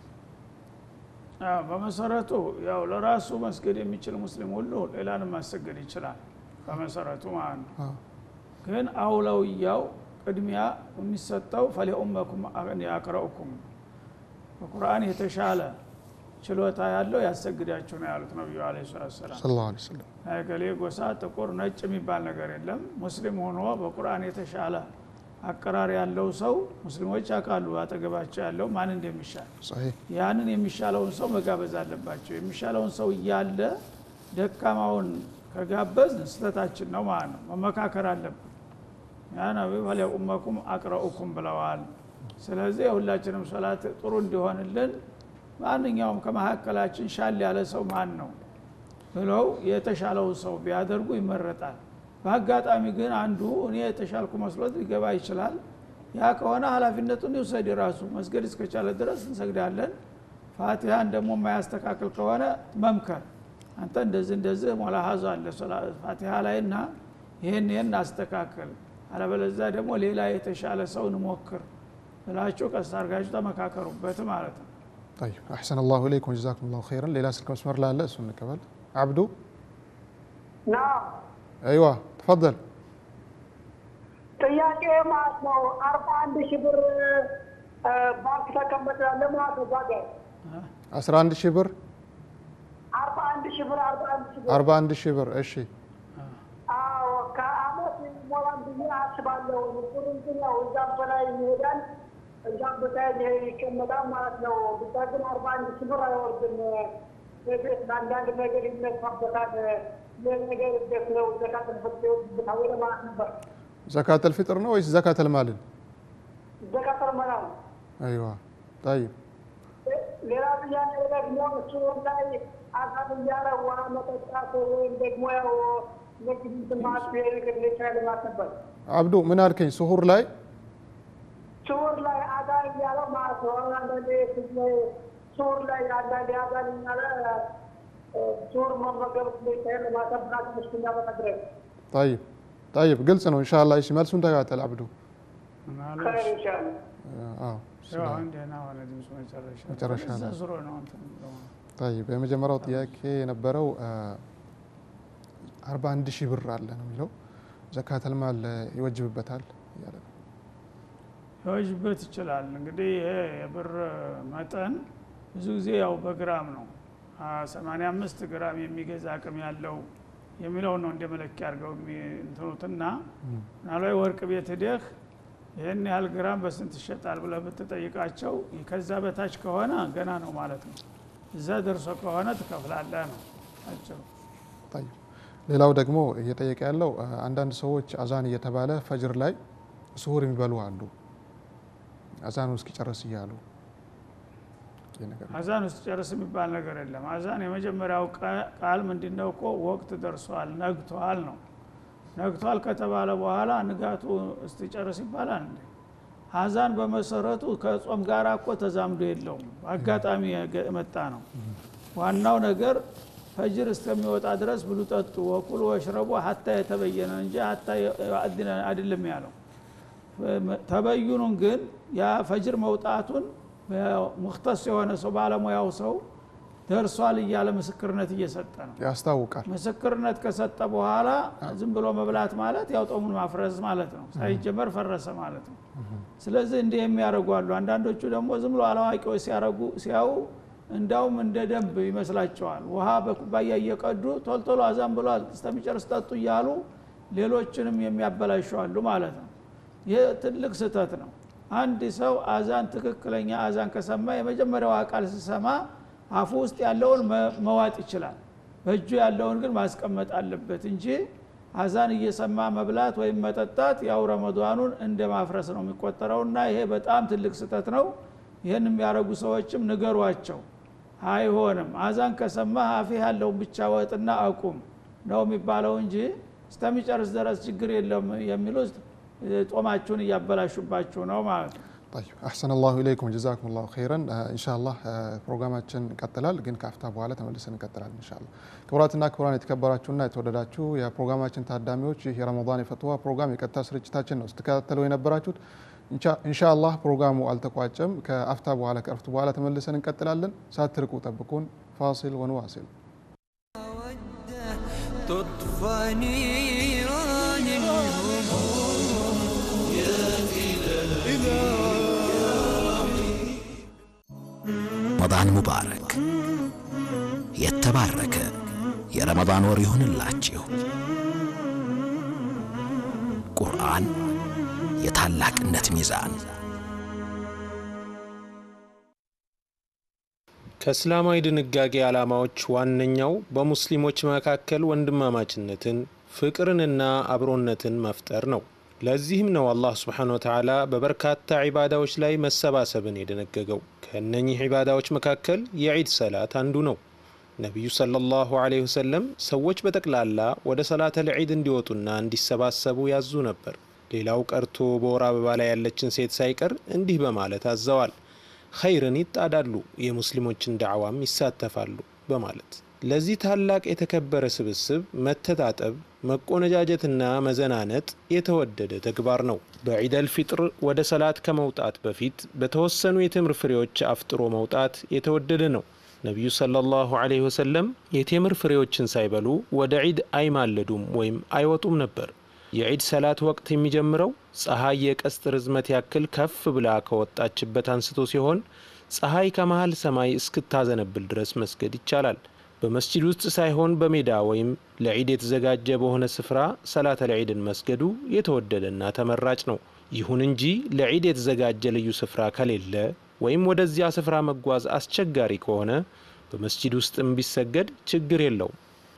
በመሰረቱ ያው ለራሱ መስገድ የሚችል ሙስሊም ሁሉ ሌላንም ማሰገድ ይችላል በመሰረቱ ማለት ነው። ግን አውለውያው ቅድሚያ የሚሰጠው ፈሊኡመኩም ያቅረኡኩም በቁርአን የተሻለ ችሎታ ያለው ያሰግዳችሁ ነው ያሉት ነብዩ አለይሂ ሰላም። ገሌ ጎሳ ጥቁር ነጭ የሚባል ነገር የለም። ሙስሊም ሆኖ በቁርአን የተሻለ አቀራር ያለው ሰው ሙስሊሞች ያውቃሉ አጠገባቸው ያለው ማን እንደሚሻል። ያንን የሚሻለውን ሰው መጋበዝ አለባቸው። የሚሻለውን ሰው እያለ ደካማውን ከጋበዝ ስህተታችን ነው ማለት ነው። መመካከር አለብን። ያ ነብዩ ፈሊኡመኩም አቅረኡኩም ብለዋል። ስለዚህ ሁላችንም ሶላት ጥሩ እንዲሆንልን ማንኛውም ከመሐከላችን ሻል ያለ ሰው ማን ነው ብለው የተሻለው ሰው ቢያደርጉ ይመረጣል። በአጋጣሚ ግን አንዱ እኔ የተሻልኩ መስሎት ሊገባ ይችላል። ያ ከሆነ ኃላፊነቱን ይውሰድ ራሱ። መስገድ እስከቻለ ድረስ እንሰግዳለን። ፋቲሃን ደግሞ የማያስተካክል ከሆነ መምከር፣ አንተ እንደዚህ ሙላሐዛ አለ ፋቲሃ ላይና ይሄን አስተካክል፣ አለበለዚያ ደግሞ ሌላ የተሻለ ሰው እንሞክር ብላችሁ ቀስ አድርጋችሁ ተመካከሩበት ማለት ነው። طيب احسن الله اليكم جزاكم الله خيرا። ሌላ ስልክ መስመር ላይ አለ፣ እሱን እንቀበል። አብዱ نعم ايوه تفضل። ጥያቄ ማለት ነው 41 ሺህ ብር ባንክ ተቀመጠ ለማለት ነው። ባገ 11 ሺህ ብር 41 ሺህ ብር 41 ሺህ ብር እሺ። አዎ ከአመት ሞላን ብዬ አስባለሁ። ቁርንት ነው እዛም በላይ ይሄዳል እዛም በላይ ይቀመጣል ማለት ነው። ብቻ ግን 41 ሺህ ብር አይወርድም። ቤት አንዳንድ ነገር ይነሳበታል። ለነገር ደስ ነው ዘካተል ፍጥር ብታወለ ማለት ነበር። ዘካተል ፍጥር ነው ወይስ ዘካተል ማል? ዘካተል ማል። አይዋ طيب ሌላ ጥያቄ ደግሞ እሱ ላይ አሳብ ያለ ውሃ መጠጣት ወይም ደግሞ ያው ለግድ ማለት ይችላል ማለት ነበር። አብዱ ምን አልከኝ? ሱሁር ላይ አዳን ያለ ማለት ነው። አንዳንዴ ሱሁር ላይ አንዳንዴ አዳን ያለ ሱሁር መመገብ ይችላል ማለት ነው። ሙስሊም ያበቀረ طيب ግልጽ ነው ኢንሻአላህ። እሺ መልሱን ተከታተል አብዱ። خير ان شاء الله። ያው እንደና ወለ ድምጽ መጨረሻ ላይ ዙሮ ነው እንትን طيب የመጀመሪያው ጥያቄ የነበረው 41 ሺህ ብር አለ ነው የሚለው። ዘካተል ማል ይወጅብበታል ያለ ነው። ይወጅበት ይችላል። እንግዲህ ይሄ የብር መጠን ብዙ ጊዜ ያው በግራም ነው 85 ግራም የሚገዛ አቅም ያለው የሚለው ነው እንደመለኪያ አድርገው እንትኑትና ናላይ ወርቅ ቤት ሄደህ ይሄን ያህል ግራም በስንት ይሸጣል ብለህ ብትጠይቃቸው ከዛ በታች ከሆነ ገና ነው ማለት ነው። እዛ ደርሶ ከሆነ ትከፍላለህ ነው አጭሩ። طيب ሌላው ደግሞ እየጠየቀ ያለው አንዳንድ ሰዎች አዛን እየተባለ ፈጅር ላይ ሱሁር የሚበሉ አሉ። አዛን ውስጥ ይጨርስ ይያሉ አዛን ውስጥ ጨርስ የሚባል ነገር የለም። አዛን የመጀመሪያው ቃል ምንድነው እኮ ወቅት ደርሷል ነግቷል ነው። ነግቷል ከተባለ በኋላ ንጋቱ እስቲ ጨርስ ይባላል እንዴ? አዛን በመሰረቱ ከጾም ጋር እኮ ተዛምዶ የለውም፣ አጋጣሚ የመጣ ነው። ዋናው ነገር ፈጅር እስከሚወጣ ድረስ ብሉ ጠጡ ወኩሉ ወሽረቡ ሐታ የተበየነ እንጂ ሐታ ያድነ አይደለም ያለው። ተበዩኑን ግን ያ ፈጅር መውጣቱን ሙክተስ የሆነ ሰው ባለሙያው ሰው ደርሷል እያለ ምስክርነት እየሰጠ ነው ያስታውቃል። ምስክርነት ከሰጠ በኋላ ዝም ብሎ መብላት ማለት ያው ጦሙን ማፍረስ ማለት ነው። ሳይጀመር ፈረሰ ማለት ነው። ስለዚህ እንዲህ የሚያደርጉ አሉ። አንዳንዶቹ ደግሞ ዝም ብሎ አላዋቂዎች ሲያው እንዳውም እንደ ደንብ ይመስላቸዋል። ውሃ በኩባያ እየቀዱ ቶልቶሎ አዛን ብሏል እስከሚጨርስ ጠጡ እያሉ ሌሎችንም የሚያበላሹ አሉ ማለት ነው። ይሄ ትልቅ ስህተት ነው። አንድ ሰው አዛን ትክክለኛ አዛን ከሰማ የመጀመሪያው ቃል ሲሰማ አፉ ውስጥ ያለውን መዋጥ ይችላል፣ በእጁ ያለውን ግን ማስቀመጥ አለበት እንጂ አዛን እየሰማ መብላት ወይም መጠጣት ያው ረመዳኑን እንደማፍረስ ነው የሚቆጠረውና ይሄ በጣም ትልቅ ስህተት ነው። ይሄን የሚያረጉ ሰዎችም ንገሯቸው። አይሆንም አዛን ከሰማ አፊ ያለውን ብቻ ወጥና አቁም ነው የሚባለው እንጂ እስከሚጨርስ ድረስ ችግር የለም የሚሉት ጦማችሁን እያበላሹባችሁ ነው ማለት ነው። طيب احسن الله اليكم جزاكم الله خيرا ان شاء الله ፕሮግራማችን ይቀጥላል፣ ግን ካፍታ በኋላ ተመልሰን እንቀጥላለን ان شاء الله። ክቡራትና ክቡራን የተከበራችሁና የተወደዳችሁ የፕሮግራማችን ታዳሚዎች ይህ የረመዳን የፈትዋ ፕሮግራም የቀጥታ ስርጭታችን ነው ስትከታተሉ የነበራችሁት። ان شاء الله ፕሮግራሙ አልተቋጨም። ከአፍታ በኋላ ከእረፍት በኋላ ተመልሰን እንቀጥላለን። ሳትርቁ ጠብቁን። ፋሲል ወንዋሲል تطفى نيران الهموم يا إلهي رمضان مبارك يتبارك يا رمضان وريهن اللاتيو قرآن يتعلق النت ميزان ከእስላማዊ ድንጋጌ ዓላማዎች ዋነኛው በሙስሊሞች መካከል ወንድማማችነትን ፍቅርንና አብሮነትን መፍጠር ነው። ለዚህም ነው አላህ Subhanahu Wa Ta'ala በበርካታ ዒባዳዎች ላይ መሰባሰብን የደነገገው። ከነኚህ ዒባዳዎች መካከል የዒድ ሰላት አንዱ ነው። ነብዩ ሰለላሁ ዐለይሂ ወሰለም ሰዎች በጠቅላላ ወደ ሰላተል ዒድ እንዲወጡና እንዲሰባሰቡ ያዙ ነበር። ሌላው ቀርቶ በወር አበባ ላይ ያለችን ሴት ሳይቀር እንዲህ በማለት አዘዋል። ኸይርን ይጣዳሉ የሙስሊሞችን ዳዕዋም ይሳተፋሉ በማለት ለዚህ ታላቅ የተከበረ ስብስብ መተጣጠብ መቆነጃጀትና መዘናነጥ የተወደደ ተግባር ነው። በዒደል ፊጥር ወደ ሰላት ከመውጣት በፊት በተወሰኑ የቴምር ፍሬዎች አፍጥሮ መውጣት የተወደደ ነው። ነብዩ ሰለላሁ ዐለይሂ ወሰለም የቴምር ፍሬዎችን ሳይበሉ ወደ ዒድ አይማለዱም ወይም አይወጡም ነበር። የዒድ ሰላት ወቅት የሚጀምረው ፀሐይ የቀስት ርዝመት ያክል ከፍ ብላ ከወጣችበት አንስቶ ሲሆን ፀሐይ ከመሃል ሰማይ እስክታዘነብል ድረስ መስገድ ይቻላል። በመስጂድ ውስጥ ሳይሆን በሜዳ ወይም ለዒድ የተዘጋጀ በሆነ ስፍራ ሰላተል ዒድን መስገዱ የተወደደና ተመራጭ ነው። ይሁን እንጂ ለዒድ የተዘጋጀ ልዩ ስፍራ ከሌለ ወይም ወደዚያ ስፍራ መጓዝ አስቸጋሪ ከሆነ በመስጂድ ውስጥም ቢሰገድ ችግር የለውም።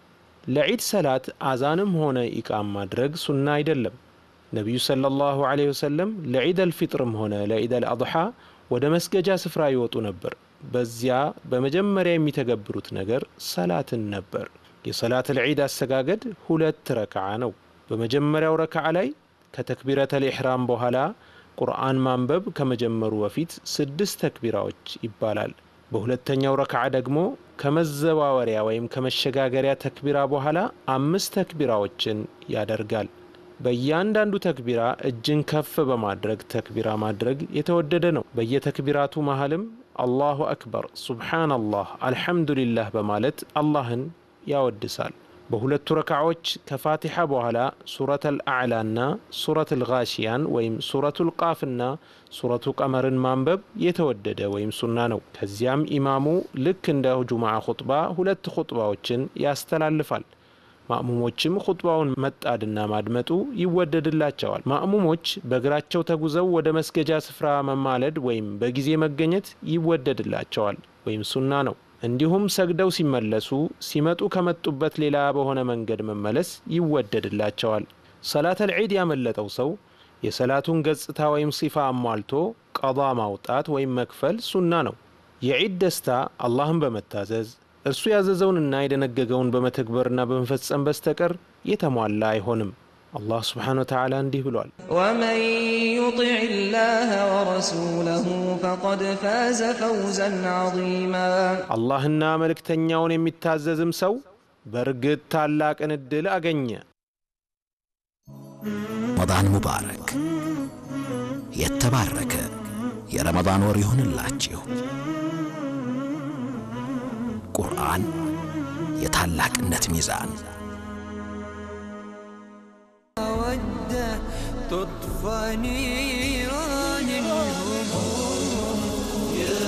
ለዒድ ሰላት አዛንም ሆነ ኢቃም ማድረግ ሱና አይደለም። ነብዩ ሰለላሁ ዐለይሂ ወሰለም ለዒደል ፊጥርም ሆነ ለዒደል አድሃ ወደ መስገጃ ስፍራ ይወጡ ነበር። በዚያ በመጀመሪያ የሚተገብሩት ነገር ሰላትን ነበር። የሰላተል ዒድ አሰጋገድ 2 ረክዓ ነው። በመጀመሪያው ረክዓ ላይ ከተክቢረተል ኢሕራም በኋላ ቁርአን ማንበብ ከመጀመሩ በፊት 6 ተክቢራዎች ይባላል። በሁለተኛው ረክዓ ደግሞ ከመዘዋወሪያ ወይም ከመሸጋገሪያ ተክቢራ በኋላ 5 ተክቢራዎችን ያደርጋል። በእያንዳንዱ ተክቢራ እጅን ከፍ በማድረግ ተክቢራ ማድረግ የተወደደ ነው። በየተክቢራቱ መሃልም አላሁ አክበር፣ ሱብሃንአላህ፣ አልሐምዱሊላህ በማለት አላህን ያወድሳል። በሁለቱ ረክዓዎች ከፋቲሓ በኋላ ሱረቱል አዕላና ሱረቱል ጋሺያን ወይም ሱረቱል ቃፍና ሱረቱ ቀመርን ማንበብ የተወደደ ወይም ሱና ነው። ከዚያም ኢማሙ ልክ እንደ ጁምዓ ኹጥባ ሁለት ኹጥባዎችን ያስተላልፋል። ማእሙሞችም ኹጥባውን መጣድና ማድመጡ ይወደድላቸዋል። ማእሙሞች በእግራቸው ተጉዘው ወደ መስገጃ ስፍራ መማለድ ወይም በጊዜ መገኘት ይወደድላቸዋል ወይም ሱና ነው። እንዲሁም ሰግደው ሲመለሱ ሲመጡ ከመጡበት ሌላ በሆነ መንገድ መመለስ ይወደድላቸዋል። ሰላተል ዒድ ያመለጠው ሰው የሰላቱን ገጽታ ወይም ሲፋ አሟልቶ ቀዷ ማውጣት ወይም መክፈል ሱና ነው። የዒድ ደስታ አላህን በመታዘዝ እርሱ ያዘዘውንና የደነገገውን በመተግበርና በመፈጸም በስተቀር የተሟላ አይሆንም። الله سبحانه وتعالى እንዲህ ብሏል ومن يطع الله ورسوله فقد فاز فوزا عظيما አላህና መልእክተኛውን የሚታዘዝም ሰው በእርግጥ ታላቅን ዕድል አገኘ። ረመዳን ሙባረክ የተባረከ የረመዳን ወር ይሁንላችሁ። ቁርአን የታላቅነት ሚዛን تطفى نيران الهموم يا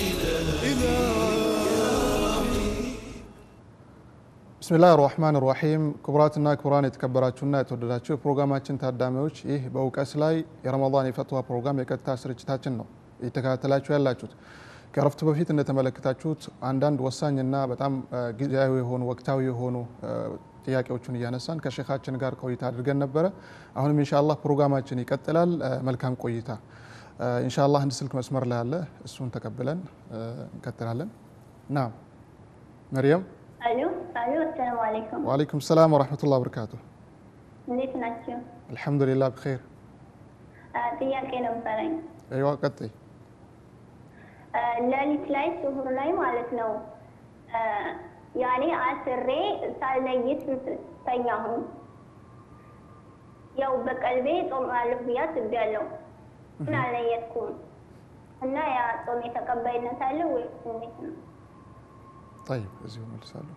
إلهي. بسم الله الرحمن الرحيم. كبراتنا كبران يتكبراتنا يتودداتشو ፕሮግራማችን ታዳሚዎች ይህ በእውቀት ላይ የረመዳን የፈትዋ ፕሮግራም የቀጥታ ስርጭታችን ነው እየተከታተላችሁ ያላችሁት። ከረፍት በፊት እንደተመለከታችሁት አንዳንድ ወሳኝና በጣም ጊዜያዊ የሆኑ ወቅታዊ የሆኑ ጥያቄዎችን እያነሳን ከሼኻችን ጋር ቆይታ አድርገን ነበረ። አሁንም ኢንሻአላህ ፕሮግራማችን ይቀጥላል። መልካም ቆይታ። ኢንሻአላህ አንድ ስልክ መስመር ላይ አለ፣ እሱን ተቀብለን እንቀጥላለን። ናም መርየም። አሎ አሰላሙ አለይኩም። ወአለይኩም ሰላም ወራህመቱላሂ ወበረካቱሁ። እንዴት ናችሁ? አልሐምዱሊላህ በኸይር። ጥያቄ ነበረኝ። አይዋ ቀጥይ። ሌሊት ላይ ሱሁር ላይ ማለት ነው ያኔ አስሬ ሳለይት ተኛሁ። ያው በቀልቤ ጾም አለሁ ብዬ አስቤያለሁ ግን አልለየትኩም እና ያ ጾም ተቀባይነት አለው ወይስ እንዴት ነው? طيب እዚሁ መልሳለሁ።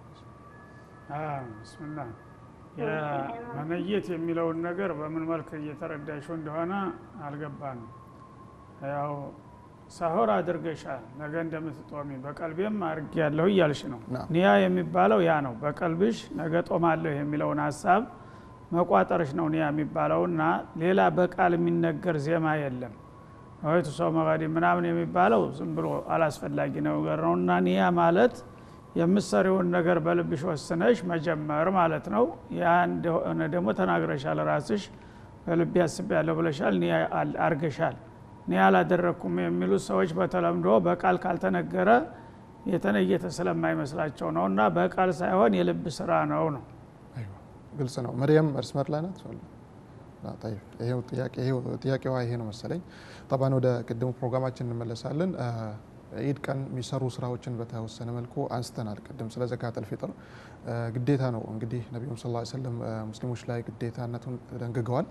ብስሚላህ የመነየት የሚለውን ነገር በምን መልክ እየተረዳሽው እንደሆነ አልገባንም። ያው ሳሆር አድርገሻል ነገ እንደምትጦሚ በቀልቤም አድርጌያለሁ እያልሽ ነው። ኒያ የሚባለው ያ ነው። በቀልብሽ ነገ ጦማለሁ የሚለውን ሀሳብ መቋጠርሽ ነው ኒያ የሚባለውና ሌላ በቃል የሚነገር ዜማ የለም። ወይቱ ሰው መጋዲ ምናምን የሚባለው ዝም ብሎ አላስፈላጊ ነገር ነውና ኒያ ማለት የምትሰሪውን ነገር በልብሽ ወስነሽ መጀመር ማለት ነው። ያ እንደሆነ ደግሞ ተናግረሻል። ራስሽ በልብ ያስቤያለሁ ብለሻል፣ ኒያ አርገሻል። ኒያ አላደረኩም የሚሉ ሰዎች በተለምዶ በቃል ካልተነገረ የተነየተ ስለማይመስላቸው ነውና በቃል ሳይሆን የልብ ስራ ነው ነው። አይዋ ግልጽ ነው። መርየም መስመር ላይ ናት። طيب ይሄው ጥያቄዋ ይሄ ነው መሰለኝ። طبعا ወደ ቅድሙ ፕሮግራማችን እንመለሳለን። ዒድ ቀን የሚሰሩ ስራዎችን በተወሰነ መልኩ አንስተናል። ቅድም ስለ ዘካተል ፊጥር ግዴታ ነው እንግዲህ ነብዩ ሰለላሁ ዐለይሂ ወሰለም ሙስሊሞች ላይ ግዴታነቱን ደንግገዋል።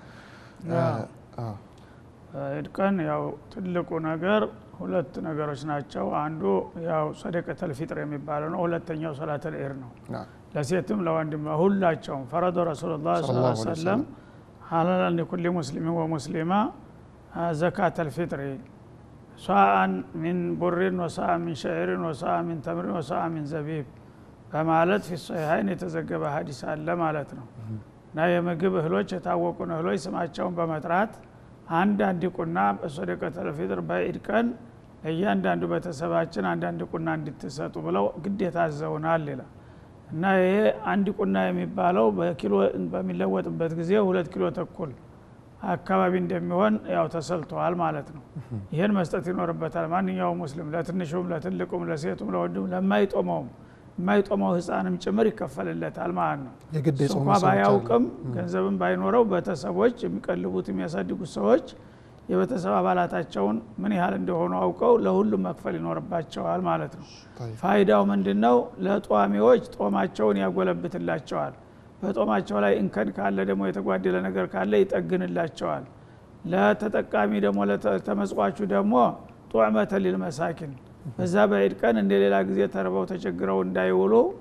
ዒድ ቀን ያው ትልቁ ነገር ሁለት ነገሮች ናቸው። አንዱ ያው ሰደቀተል ፊጥር የሚባለው ነው። ሁለተኛው ሶላተል ዒድ ነው። ለሴትም ለወንድም ሁላቸውም ፈረደ ረሱላህ ሰለላሁ ዐለይሂ ወሰለም ሐላላን ለኩል ሙስሊም ወሙስሊማ ዘካተል ፊጥር ሷአን ሚን ቡሪን ወሷአን ሚን ሸዕሪን ወሷአን ሚን ተምሪን ወሷአን ሚን ዘቢብ በማለት ፊ ሶሒሐይን የተዘገበ ሐዲስ አለ ማለት ነው። እና የምግብ እህሎች የታወቁ እህሎች ስማቸውን በመጥራት አንዳንድ ቁና በሰደቀተል ፊጥር በዒድ ቀን ለእያንዳንዱ ቤተሰባችን አንዳንድ ቁና እንድትሰጡ ብለው ግዴታ አዘውናል ይላል። እና ይሄ አንድ ቁና የሚባለው በኪሎ በሚለወጥበት ጊዜ 2 ኪሎ ተኩል አካባቢ እንደሚሆን ያው ተሰልቷል ማለት ነው። ይሄን መስጠት ይኖርበታል ማንኛውም ሙስሊም ለትንሹም ለትልቁም ለሴቱም ለወንዱም ለማይጦመውም የማይጦመው ህፃንም ጭምር ይከፈልለታል ማለት ነው። ሱቋ ባያውቅም ገንዘብም ባይኖረው ቤተሰቦች የሚቀልቡት የሚያሳድጉት ሰዎች የቤተሰብ አባላታቸውን ምን ያህል እንደሆኑ አውቀው ለሁሉም መክፈል ይኖርባቸዋል ማለት ነው። ፋይዳው ምንድነው? ለጧሚዎች ጦማቸውን ያጎለብትላቸዋል። በጦማቸው ላይ እንከን ካለ ደግሞ የተጓደለ ነገር ካለ ይጠግንላቸዋል። ለተጠቃሚ ደግሞ ለተመጽዋቹ ደግሞ ጧመተ ሊልመሳኪን በዛ በዒድ ቀን እንደሌላ ጊዜ ተርበው ተቸግረው እንዳይውሉ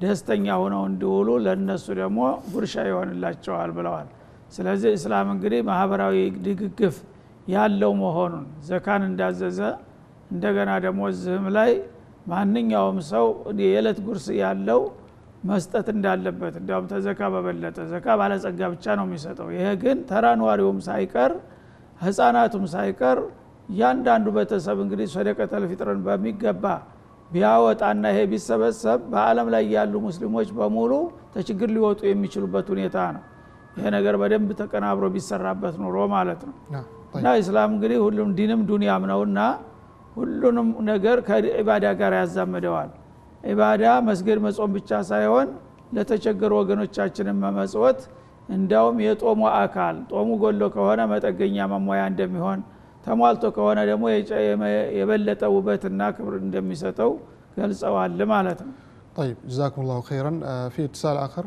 ደስተኛ ሆነው እንዲውሉ ለነሱ ደግሞ ጉርሻ ይሆንላቸዋል ብለዋል። ስለዚህ እስላም እንግዲህ ማህበራዊ ድግግፍ ያለው መሆኑን ዘካን እንዳዘዘ እንደገና ደግሞ ዝህም ላይ ማንኛውም ሰው የዕለት ጉርስ ያለው መስጠት እንዳለበት እንዲያውም ተዘካ በበለጠ ዘካ ባለጸጋ ብቻ ነው የሚሰጠው። ይሄ ግን ተራኗሪውም ሳይቀር ህፃናቱም ሳይቀር ያንዳንዱ ቤተሰብ እንግዲህ ሰደቀተል ፊጥርን በሚገባ ቢያወጣና ይሄ ቢሰበሰብ በአለም ላይ ያሉ ሙስሊሞች በሙሉ ተችግር ሊወጡ የሚችሉበት ሁኔታ ነው። ይሄ ነገር በደንብ ተቀናብሮ ቢሰራበት ኑሮ ማለት ነው። እና እስላም እንግዲህ ሁሉም ዲንም ዱንያም ነውና ሁሉንም ነገር ከኢባዳ ጋር ያዛመደዋል። ኢባዳ መስገድ መጾም ብቻ ሳይሆን ለተቸገሩ ወገኖቻችንን መመጽወት እንዳውም የጦሙ አካል ጦሙ ጎሎ ከሆነ መጠገኛ መሞያ እንደሚሆን ተሟልቶ ከሆነ ደግሞ የበለጠ ውበትና ክብር እንደሚሰጠው ገልጸዋል ማለት ነው። طيب جزاكم الله خيرا. في اتصال آخر.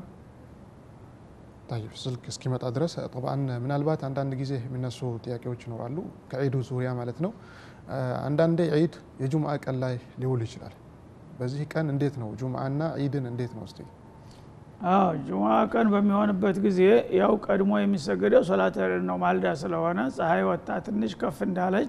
طيب ስልክ እስኪመጣ ድረስ طبعا ምናልባት አንዳንድ ጊዜ የሚነሱ ጥያቄዎች ይኖራሉ ከዒዱ ዙሪያ ማለት ነው። አንዳንዴ ዒድ የጁምዓ ቀን ላይ ሊውል ይችላል። በዚህ ቀን እንዴት ነው ጁምዓና ዒድን እንዴት ነው እስቲ? ጁምዓ ቀን በሚሆንበት ጊዜ ያው ቀድሞ የሚሰገደው ሶላት ዒድ ነው ማልዳ ስለሆነ ፀሐይ ወጣ ትንሽ ከፍ እንዳለች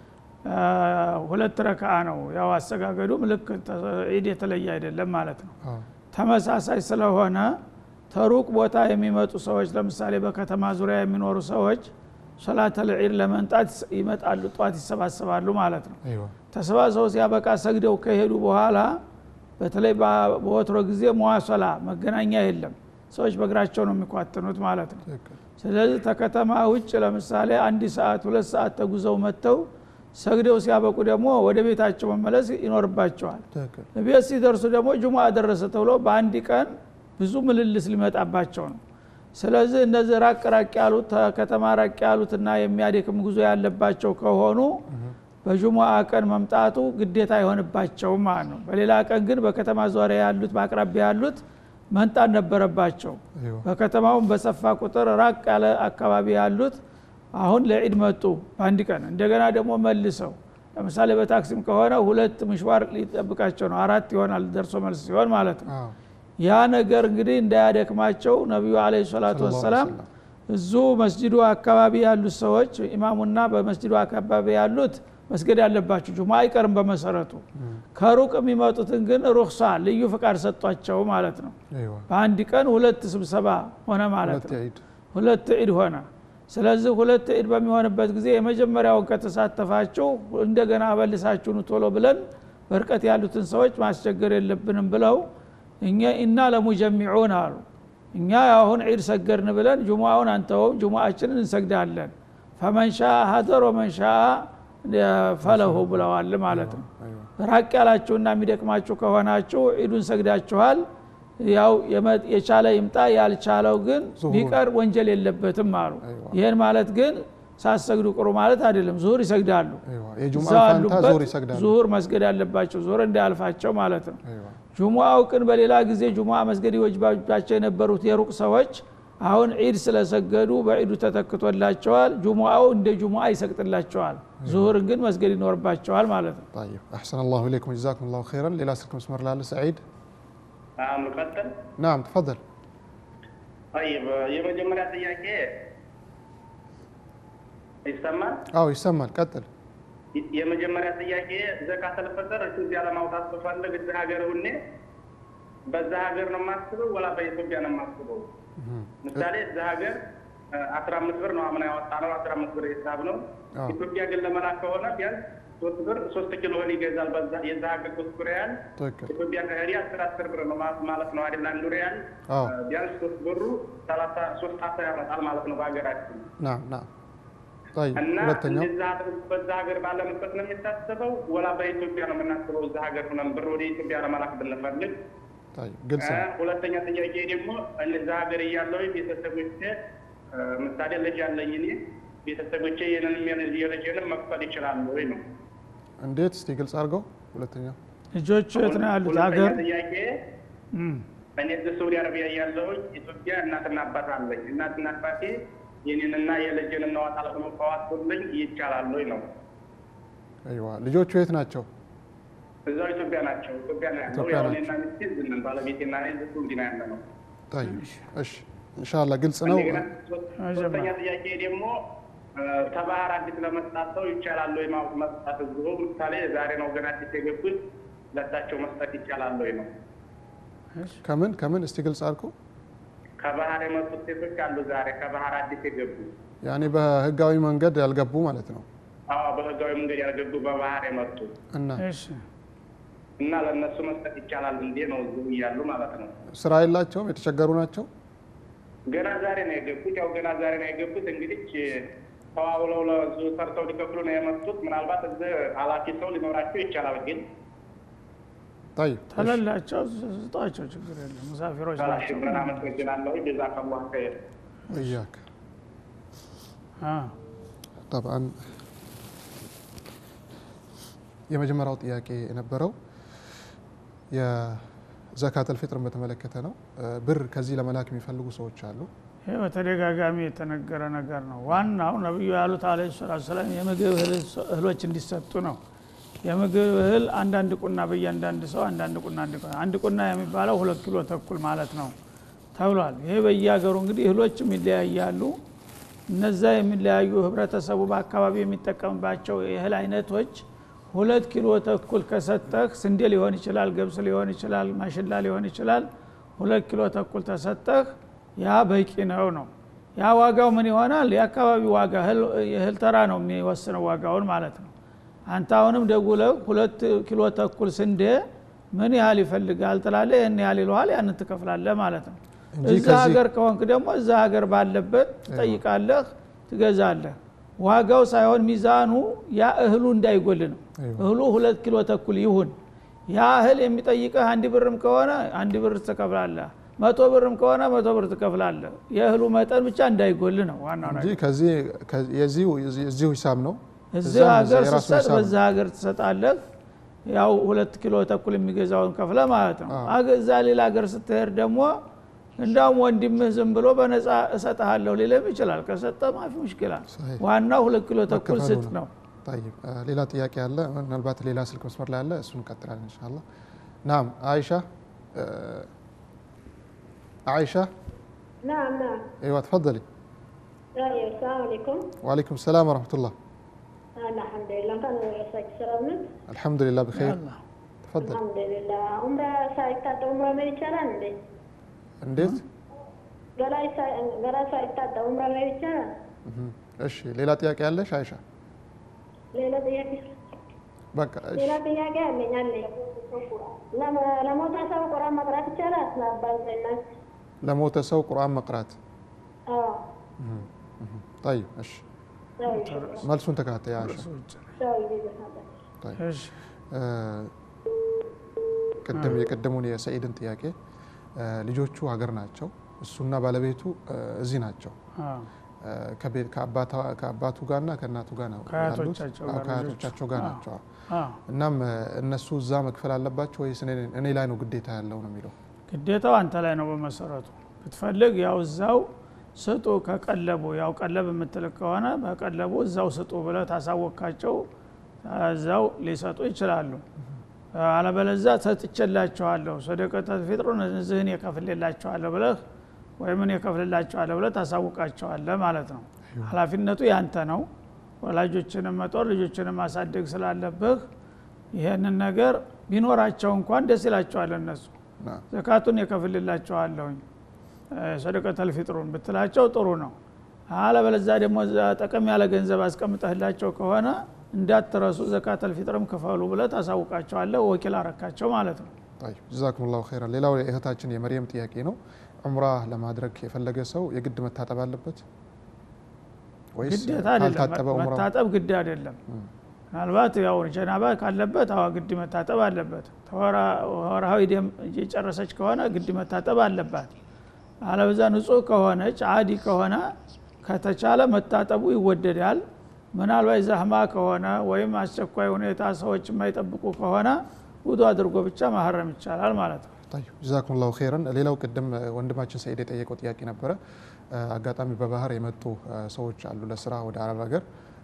ሁለት ረካዓ ነው። ያው አሰጋገዱም ልክ ዒድ የተለየ አይደለም ማለት ነው። ተመሳሳይ ስለሆነ ተሩቅ ቦታ የሚመጡ ሰዎች ለምሳሌ በከተማ ዙሪያ የሚኖሩ ሰዎች ሶላት ዒድ ለመንጣት ይመጣሉ፣ ጧት ይሰባሰባሉ ማለት ነው። ተሰባሰቡ ሲያበቃ ሰግደው ከሄዱ በኋላ በተለይ በወትሮ ጊዜ መዋሰላ መገናኛ የለም፣ ሰዎች በእግራቸው ነው የሚቋጥኑት ማለት ነው። ስለዚህ ተከተማ ውጭ ለምሳሌ 1 ሰዓት 2 ሰዓት ተጉዘው መጥተው ሰግደው ሲያበቁ ደግሞ ወደ ቤታቸው መመለስ ይኖርባቸዋል። ቤት ሲደርሱ ደግሞ ጁምዓ ደረሰ ተብሎ በአንድ ቀን ብዙ ምልልስ ሊመጣባቸው ነው። ስለዚህ እነዚህ ራቅ ያሉት ከተማ ራቅ ያሉትና የሚያደክም ጉዞ ያለባቸው ከሆኑ በጁምዓ ቀን መምጣቱ ግዴታ ይሆንባቸው ማለት ነው። በሌላ ቀን ግን በከተማ ዙሪያ ያሉት በአቅራቢያ ያሉት መንጣት ነበረባቸው። በከተማው በሰፋ ቁጥር ራቅ ያለ አካባቢ ያሉት አሁን ለዒድ መጡ በአንድ ቀን እንደገና ደግሞ መልሰው ለምሳሌ በታክሲም ከሆነ 2 ምሽዋር ሊጠብቃቸው ነው፣ 4 ይሆናል ደርሶ መልስ ሲሆን ማለት ነው። ያ ነገር እንግዲህ እንዳያደክማቸው ነብዩ አለይሂ ሰላቱ ወሰለም እዙ መስጂዱ አካባቢ ያሉት ሰዎች ኢማሙና በመስጂዱ አካባቢ ያሉት መስገድ ያለባቸው ጁምዓ አይቀርም በመሰረቱ። ከሩቅ የሚመጡትን ግን ሩክሳ ልዩ ፍቃድ ሰጧቸው ማለት ነው። በአንድ ቀን 2 ስብሰባ ሆነ ማለት ነው፣ 2 ዒድ ሆነ። ስለዚህ 2 ዒድ በሚሆንበት ጊዜ የመጀመሪያውን ከተሳተፋችሁ እንደገና አበልሳችሁን ቶሎ ብለን በርቀት ያሉትን ሰዎች ማስቸገር የለብንም ብለው እኛ ኢና ለሙጀሚዑን አሉ። እኛ አሁን ዒድ ሰገድን ብለን ጁምዓውን አንተውም ጁምዓችንን እንሰግዳለን። ፈመን ሻአ ሀደር ወመን ሻአ ፈለሁ ብለዋል ማለት ነው። ራቅ ያላችሁና የሚደክማችሁ ከሆናችሁ ዒዱን ሰግዳችኋል፣ ያው የቻለ ይምጣ ያልቻለው ግን ቢቀር ወንጀል የለበትም አሉ። ይሄን ማለት ግን ሳሰግዱ ቅሩ ማለት አይደለም። ዙሁር ይሰግዳሉ፣ ዙሁር መስገድ ያለባቸው ዙሁር እንዳያልፋቸው ማለት ነው። ጁምዓው ግን በሌላ ጊዜ ጁምዓ መስገድ ይወጅባቸው የነበሩት የሩቅ ሰዎች አሁን ዒድ ስለሰገዱ በዒዱ ተተክቶላቸዋል። ጁምዓው እንደ ጁምዓ ይሰግጥላቸዋል፣ ዙሁር ግን መስገድ ይኖርባቸዋል ማለት ነው። طيب احسن الله اليكم جزاكم الله خيرا. ሌላ ስልክ መስመር ላለ ሰዒድ መቀጠል نعم تفضل. طيب የመጀመሪያ ጥያቄ ይሰማል? አዎ ይሰማል፣ ቀጥል። የመጀመሪያ ጥያቄ ዘካተል ፊጥር እዚያ ለማውጣት ተፈልግ እዚህ ሀገር ሁኔ በዛ ሀገር ነው የማስበው ወላ በኢትዮጵያ ነው የማስበው? ምሳሌ እዚህ ሀገር 15 ብር ነው አምና ያወጣነው፣ 15 ብር ሂሳብ ነው። ኢትዮጵያ ግን ለመላክ ከሆነ ቢያንስ 3 ብር 3 ኪሎ ሆነ ይገዛል። በዛ የዛ ሀገር 3 ሪያል ኢትዮጵያ ከሄዲ 10 ብር ነው ማለት ነው አይደል? አንዱ ሪያል ቢያንስ 3 ብሩ 33 አታ ያመጣል ማለት ነው በሀገራችን። نعم طيب እና በዛ ሀገር ባለንበት ነው የሚታሰበው ወላ በኢትዮጵያ ነው የምናስበው? እዛ ሀገር ሆነን ብር ወደ ኢትዮጵያ ለመላክ ብንፈልግ። طيب ግልጽ ነው። ሁለተኛ ጥያቄ ደግሞ እዛ ሀገር እያለሁ ቤተሰቦቼ ምሳሌ ልጅ ያለኝ እኔ ቤተሰቦቼ የልጄንም መክፈል ይችላሉ ወይ ነው? እንዴት እስቲ ግልጽ አድርገው። ሁለተኛ ልጆቹ የት ነው ያሉት ሀገር? ጥያቄ እኔ ሳውዲ አረቢያ እያለሁ ኢትዮጵያ እናትና አባት አለኝ። እናትና አባቴ የኔንና የልጄን ነው አጣልፈው ከዋጡልኝ ይቻላል ወይ ነው? አይዋ ልጆቹ የት ናቸው? እዛው ኢትዮጵያ ናቸው። ኢትዮጵያ ነው ያለው። ያው እኔና ሚስቴ ዝም ባለቤቴና እኔ ዝም ብለን ያለ ነው። طيب እሺ ኢንሻአላህ ግልጽ ነው። ሶስተኛ ጥያቄ ደግሞ ከባህር አዲስ ለመጣት ሰው ይቻላል ወይ መስጠት? እዚሁ ምሳሌ ዛሬ ነው ገና አዲስ የገቡት ለታቸው መስጠት ይቻላል ወይ ነው? ከምን እስቲ ግልጽ አልኩ። ከባህር የመጡት ሴቶች አሉ ዛሬ ከባህር አዲስ የገቡ ያኔ በህጋዊ መንገድ ያልገቡ ማለት ነው። አዎ በህጋዊ መንገድ ያልገቡ በባህር የመጡ እና ለነሱ መስጠት ይቻላል እንዴ ነው እዚሁ እያሉ ማለት ነው። ስራ የላቸውም የተቸገሩ ናቸው። ገና ዛሬ ነው የገቡት። ያው ገና ዛሬ ነው የገቡት። እንግዲህ ተዋውለው ለዚሁ ሰርተው ሊከፍሉ ነው የመጡት። ምናልባት እዚህ ኃላፊ ሰው ሊኖራቸው ይቻላል ግን طيب ተለላቸው ስጣቸው ችግር የለም። ሙሳፊሮች ናቸው። በጣም አመሰግናለሁ። ጀዛከላሁ ኸይር ወያክ طبعا የመጀመሪያው ጥያቄ የነበረው የዘካተል ፊጥርን በተመለከተ ነው። ብር ከዚህ ለመላክ የሚፈልጉ ሰዎች አሉ። ይሄ በተደጋጋሚ የተነገረ ነገር ነው። ዋናው ነብዩ ያሉት አለይሂ ሰላም የምግብ እህሎች እንዲሰጡ ነው። የምግብ እህል አንዳንድ ቁና በእያንዳንድ ሰው አንድ ቁና የሚባለው 2 ኪሎ ተኩል ማለት ነው ተብሏል። ይሄ በየሀገሩ እንግዲህ እህሎችም ይለያያሉ። እነዛ የሚለያዩ ህብረተሰቡ በአካባቢ የሚጠቀምባቸው የእህል አይነቶች 2 ኪሎ ተኩል ከሰጠህ ስንዴ ሊሆን ይችላል፣ ገብስ ሊሆን ይችላል፣ ማሽላ ሊሆን ይችላል። 2 ኪሎ ተኩል ተሰጠህ ያ በቂ ነው። ያ ዋጋው ምን ይሆናል? የአካባቢ ዋጋ እህል ተራ ነው የሚወስነው ዋጋውን ማለት ነው። አንተ አሁንም ደውለው 2 ኪሎ ተኩል ስንዴ ምን ያህል ይፈልጋል ትላለህ። ያን ያህል ይሏል፣ ያን ትከፍላለህ ማለት ነው። እዛ ሀገር ከሆንክ ደግሞ እዛ ሀገር ባለበት ትጠይቃለህ፣ ትገዛለህ። ዋጋው ሳይሆን ሚዛኑ ያ እህሉ እንዳይጎል ነው። እህሉ 2 ኪሎ ተኩል ይሁን። ያ እህል የሚጠይቀህ 1 ብርም ከሆነ 1 ብር ትከፍላለህ፣ 100 ብርም ከሆነ 100 ብር ትከፍላለህ። የእህሉ መጠን ብቻ እንዳይጎል ነው ዋናው ነገር እንጂ ከዚህ የዚሁ ሂሳብ ነው። እዚህ ሀገር ስትሰጥ በዛ ሀገር ትሰጣለህ። ያው 2 ኪሎ ተኩል የሚገዛውን ከፍለ ማለት ነው። እዛ ሌላ ሀገር ስትሄድ ደግሞ እንዳውም ወንድምህ ዝም ብሎ በነፃ እሰጥሃለሁ ሊልም ይችላል። ከሰጠ ማፊ ሙሽኪላ። ዋናው 2 ኪሎ ተኩል ስጥ ነው። طيب ሌላ ጥያቄ አለ። ምናልባት ሌላ ስልክ መስመር ላይ አለ። እሱን እንቀጥላለን ኢንሻአላህ። ናም عائشة نعم ايوه تفضلي. السلام عليكم. وعليكم السلام ورحمة الله. أنا الحمد لله كان رسالة سلامت. الحمد لله بخير. تفضل. الحمد لله. عمرة سايتات عمرة ما يشارن لي. እንዴት ገራ ሳይታጣ ዑምራ ላይ ይቻላል? እሺ ሌላ ጥያቄ አለሽ አይሻ? ሌላ ጥያቄ በቃ እሺ ሌላ ጥያቄ አለኝ። ለሞተ ሰው ቁርአን መቅራት ይቻላል? ለሞተ ሰው ቁርአን መቅራት? አዎ طيب እሺ መልሱን ተከታተይ አይሻ። እሺ የቀደሙን የሰኢድን ጥያቄ ልጆቹ ሀገር ናቸው፣ እሱና ባለቤቱ እዚህ ናቸው። ከአባቱ ጋርና ከእናቱ ጋር ነው ያሉት፣ ከአያቶቻቸው ጋር ናቸው። እናም እነሱ እዛ መክፈል አለባቸው ወይስ እኔ ላይ ነው ግዴታ ያለው ነው የሚለው? ግዴታው አንተ ላይ ነው በመሰረቱ። ብትፈልግ ያው እዛው ስጡ ከቀለቡ፣ ያው ቀለብ የምትልክ ከሆነ በቀለቡ እዛው ስጡ ብለህ ታሳወቃቸው፣ እዛው ሊሰጡ ይችላሉ። አለበለዚያ ሰጥቼላችኋለሁ ሰደቀተል ፊጥሩን እዚህን የከፍልላችኋለሁ ብለህ ወይምን የከፍልላችኋለሁ ብለህ ታሳውቃቸዋለህ ማለት ነው። ኃላፊነቱ ያንተ ነው። ወላጆችንም መጦር ልጆችንም ማሳደግ ስላለብህ ይሄንን ነገር ቢኖራቸው እንኳን ደስ ይላቸዋል እነሱ። ዘካቱን የከፍልላችኋለሁ ሰደቀተል ፊጥሩን ብትላቸው ጥሩ ነው። አለበለዚያ ደግሞ ጠቀም ያለ ገንዘብ አስቀምጠህላቸው ከሆነ እንዳትረሱ ዘካተል ፊጥርም ክፈሉ ብለህ ታሳውቃቸዋለህ፣ ወኪል አረካቸው ማለት ነው። طيب جزاكم الله خيرا። ሌላው የእህታችን የመርየም ጥያቄ ነው። ዑምራ ለማድረግ የፈለገ ሰው የግድ መታጠብ አለበት ወይስ ካልታጠበ ዑምራ? መታጠብ ግድ አይደለም። ምናልባት ያው ጀናባ ካለበት አዋ ግድ መታጠብ አለበት። ወርሃዊ ደም እየጨረሰች ከሆነ ግድ መታጠብ አለባት። አለበዛ ንጹህ ከሆነች አዲ ከሆነ ከተቻለ መታጠቡ ይወደዳል። ምናልባት ዛህማ ከሆነ ወይም አስቸኳይ ሁኔታ ሰዎች የማይጠብቁ ከሆነ ውዱ አድርጎ ብቻ ማህረም ይቻላል ማለት ነው። طيب جزاكم الله خيرا። ሌላው ቅድም ወንድማችን ሰይድ የጠየቀው ጥያቄ ነበረ። አጋጣሚ በባህር የመጡ ሰዎች አሉ ለስራ ወደ አረብ ሀገር።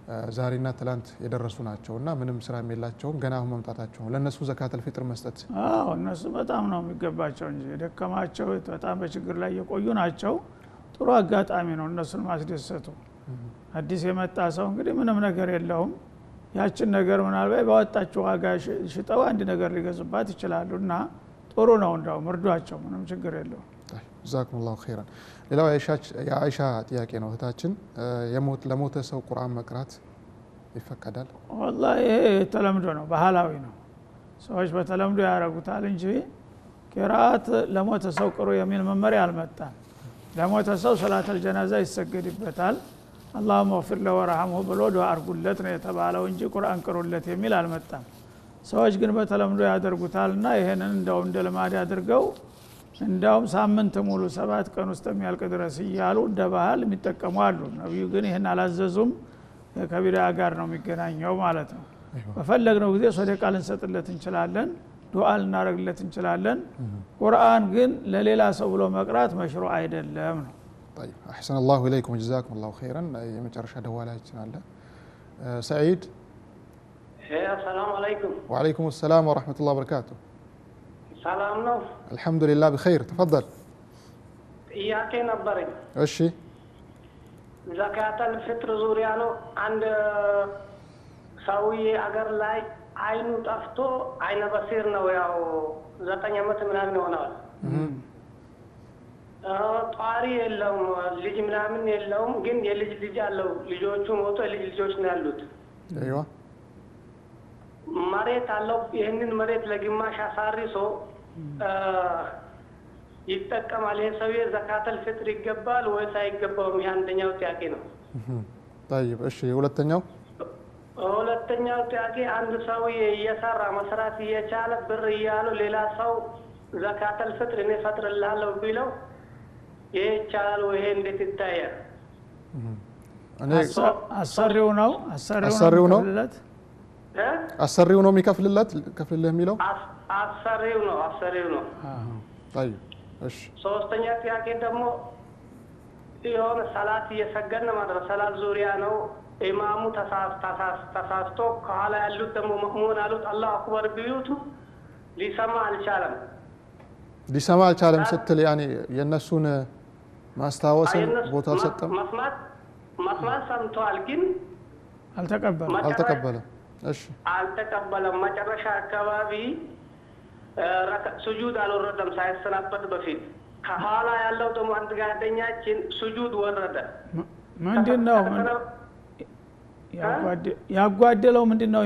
ዛሬና ትላንት የደረሱ ናቸውና ምንም ስራ የላቸውም ገና አሁን መምጣታቸው ለነሱ ዘካተል ፊጥር መስጠት እነሱ በጣም ነው የሚገባቸው እንጂ ደከማቸው በጣም በችግር ላይ የቆዩ ናቸው ጥሩ አጋጣሚ ነው እነሱን ማስደሰቱ አዲስ የመጣ ሰው እንግዲህ ምንም ነገር የለውም ያችን ነገር ምናልባት ባወጣቸው ዋጋ ሽጠው አንድ ነገር ሊገዙባት ይችላሉና ጥሩ ነው እንደው ምርዷቸው ምንም ችግር የለውም ጀዛኩሙላሁ ኸይራን ሌላው የአይሻ ጥያቄ ነው እህታችን ለሞተ ሰው ቁርአን መቅራት ይፈቀዳል والله ይሄ ተለምዶ ነው ባህላዊ ነው ሰዎች በተለምዶ ያረጉታል እንጂ ቂራአት ለሞተ ሰው ቅሩ የሚል መመሪያ አልመጣም ለሞተ ሰው ሶላተል ጀናዛ ይሰገድበታል اللهم اغفر له وارحمه ብሎ ዱዓ አርጉለት ነው የተባለው እንጂ ቁርአን ቅሩለት የሚል አልመጣም ሰዎች ግን በተለምዶ ያደርጉታልና ይሄንን እንደው እንደ ልማድ ያድርገው እንዳውም ሳምንት ሙሉ 7 ቀን ውስጥ የሚያልቅ ድረስ ይያሉ እንደባህል የሚጠቀሙ አሉ ነብዩ ግን ይሄን አላዘዙም ከቢዳ ጋር ነው የሚገናኘው ማለት ነው በፈለግነው ጊዜ ሶደቃ ልንሰጥለት እንችላለን ዱዓ ልናረግለት እንችላለን ቁርአን ግን ለሌላ ሰው ብሎ መቅራት መሽሩ አይደለም ነው طيب احسن الله اليكم جزاكم الله خيرا የመጨረሻ ደዋላችን አለ سعيد السلام عليكم وعليكم السلام ورحمه الله وبركاته ሰላም ነው الحمد لله بخير تفضل ጥያቄ ነበረኝ እሺ ዘካተል ፊጥር ዙሪያ ነው አንድ ሰውዬ አገር ላይ አይኑ ጠፍቶ አይነ በሲር ነው ያው 9 አመት ምናምን ይሆናል ጧሪ የለውም ልጅ ምናምን የለውም ግን የልጅ ልጅ አለው ልጆቹ ሞቶ የልጅ ልጆች ነው ያሉት አይዋ መሬት አለው ይሄንን መሬት ለግማሽ አሳርሶ ይጠቀማል ይሄ ሰውዬ ዘካተል ፊጥር ይገባል ወይስ አይገባውም ይሄ አንደኛው ጥያቄ ነው طيب እሺ ሁለተኛው ጥያቄ አንድ ሰውዬ እየሰራ መስራት እየቻለ ብር እያለው ሌላ ሰው ዘካተል ፊጥር እኔ ፈጥርልሃለሁ ቢለው ይሄ ይቻላል ወይ ይሄ እንዴት ይታያል አሰሪው ነው አሰሪው ነው የሚከፍልለት ከፍልልህ የሚለው አሰሪው ነው طيب እሺ ሶስተኛ ጥያቄ ደግሞ የሆነ ሰላት እየሰገድን ማለት ነው ሰላት ዙሪያ ነው ኢማሙ ተሳስቶ ከኋላ ያሉት ደግሞ መእሙን አሉት አላሁ አክበር ቢዩቱ ሊሰማ አልቻለም ስትል ያኔ የነሱን ማስታወስን ቦታ ሰጠም መስማት ሰምቷል ግን አልተቀበለም እሺ አልተቀበለም መጨረሻ አካባቢ ሱጁድ አልወረደም ሳይሰናበት በፊት ከኋላ ያለው ደግሞ አንድ ጓደኛችን ሱጁድ ወረደ ምንድነው ያጓደለው ምንድነው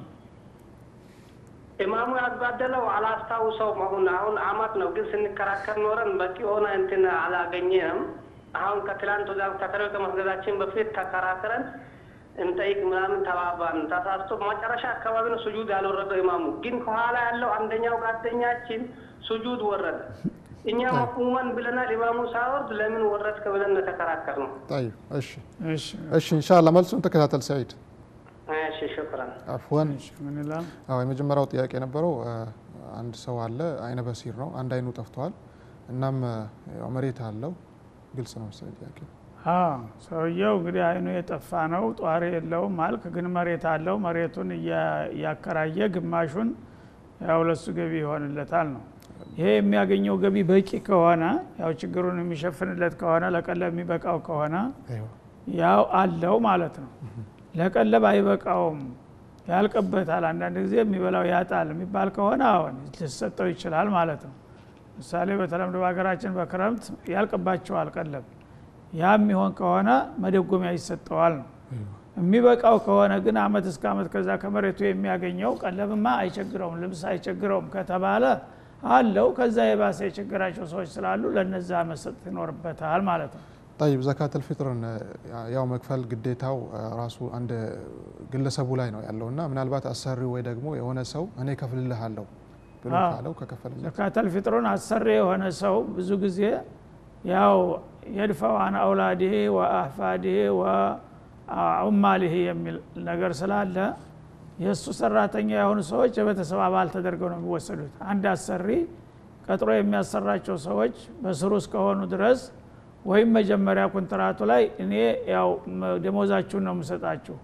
ኢማሙ ያጓደለው አላስታውሰውም አሁን አመት ነው ግን ስንከራከር ኖረን በቂ ሆነ እንትን አላገኘንም አሁን ከትላንት ወዲያ ከተረው ከመስገዳችን በፊት ተከራከረን እንጠይቅ ምናምን ተባባን ተሳስቶ መጨረሻ አካባቢ ነው ሱጁድ ያልወረደው ኢማሙ ግን ከኋላ ያለው አንደኛው ጓደኛችን ሱጁድ ወረደ እኛ መቁመን ብለናል ኢማሙ ሳወርድ ለምን ወረድከ ብለን ተከራከርነው طيب እሺ ኢንሻአላህ መልሱን ተከታተል ሰዒድ እሺ ሽክራን አፍዋን ምን ይላል የመጀመሪያው ጥያቄ ነበረው አንድ ሰው አለ አይነ በሲር ነው አንድ አይኑ ጠፍቷል እናም መሬት አለው ግልጽ ነው መሰለኝ ጥያቄ ሰውየው እንግዲህ አይኑ የጠፋ ነው ጧሪ የለውም ማልክ ግን መሬት አለው መሬቱን ያከራየ ግማሹን ያው ለሱ ገቢ ይሆንለታል ነው ይሄ የሚያገኘው ገቢ በቂ ከሆነ ያው ችግሩን የሚሸፍንለት ከሆነ ለቀለብ የሚበቃው ከሆነ ያው አለው ማለት ነው ለቀለብ አይበቃውም ያልቀበታል አንዳንድ ጊዜ የሚበላው ያጣል የሚባል ከሆነ አሁን ሊሰጠው ይችላል ማለት ነው ምሳሌ በተለምዶ በሀገራችን በክረምት ያልቀባቸዋል ቀለብ ያም ይሆን ከሆነ መደጎሚያ ይሰጠዋል ነው የሚበቃው ከሆነ ግን አመት እስከ አመት ከዛ ከመሬቱ የሚያገኘው ቀለብማ አይቸግረውም ልብስ አይቸግረውም ከተባለ አለው ከዛ የባሰ የችግራቸው ሰዎች ስላሉ ለነዛ መስጠት ይኖርበታል ማለት ነው طيب زكاة الفطر ያው መክፈል ግዴታው ራሱ አንድ ግለሰቡ ላይ ነው ያለውና ምናልባት አሰሪው ወይ ደግሞ የሆነ ሰው እኔ ከፍልልሃለሁ ብሎ ካለው ከከፈለለት زكاة الفطر አሰሪ የሆነ ሰው ብዙ ጊዜ ያው يدفع عن اولاده واحفاده وعماله የሚል ነገር ስላለ የሱ ሰራተኛ የሆኑ ሰዎች የቤተሰብ አባል ተደርገው ነው የሚወሰዱት አንድ አሰሪ ቀጥሮ የሚያሰራቸው ሰዎች በስሩ እስከሆኑ ድረስ ወይም መጀመሪያ ኮንትራቱ ላይ እኔ ያው ደሞዛችሁን ነው የምሰጣችሁ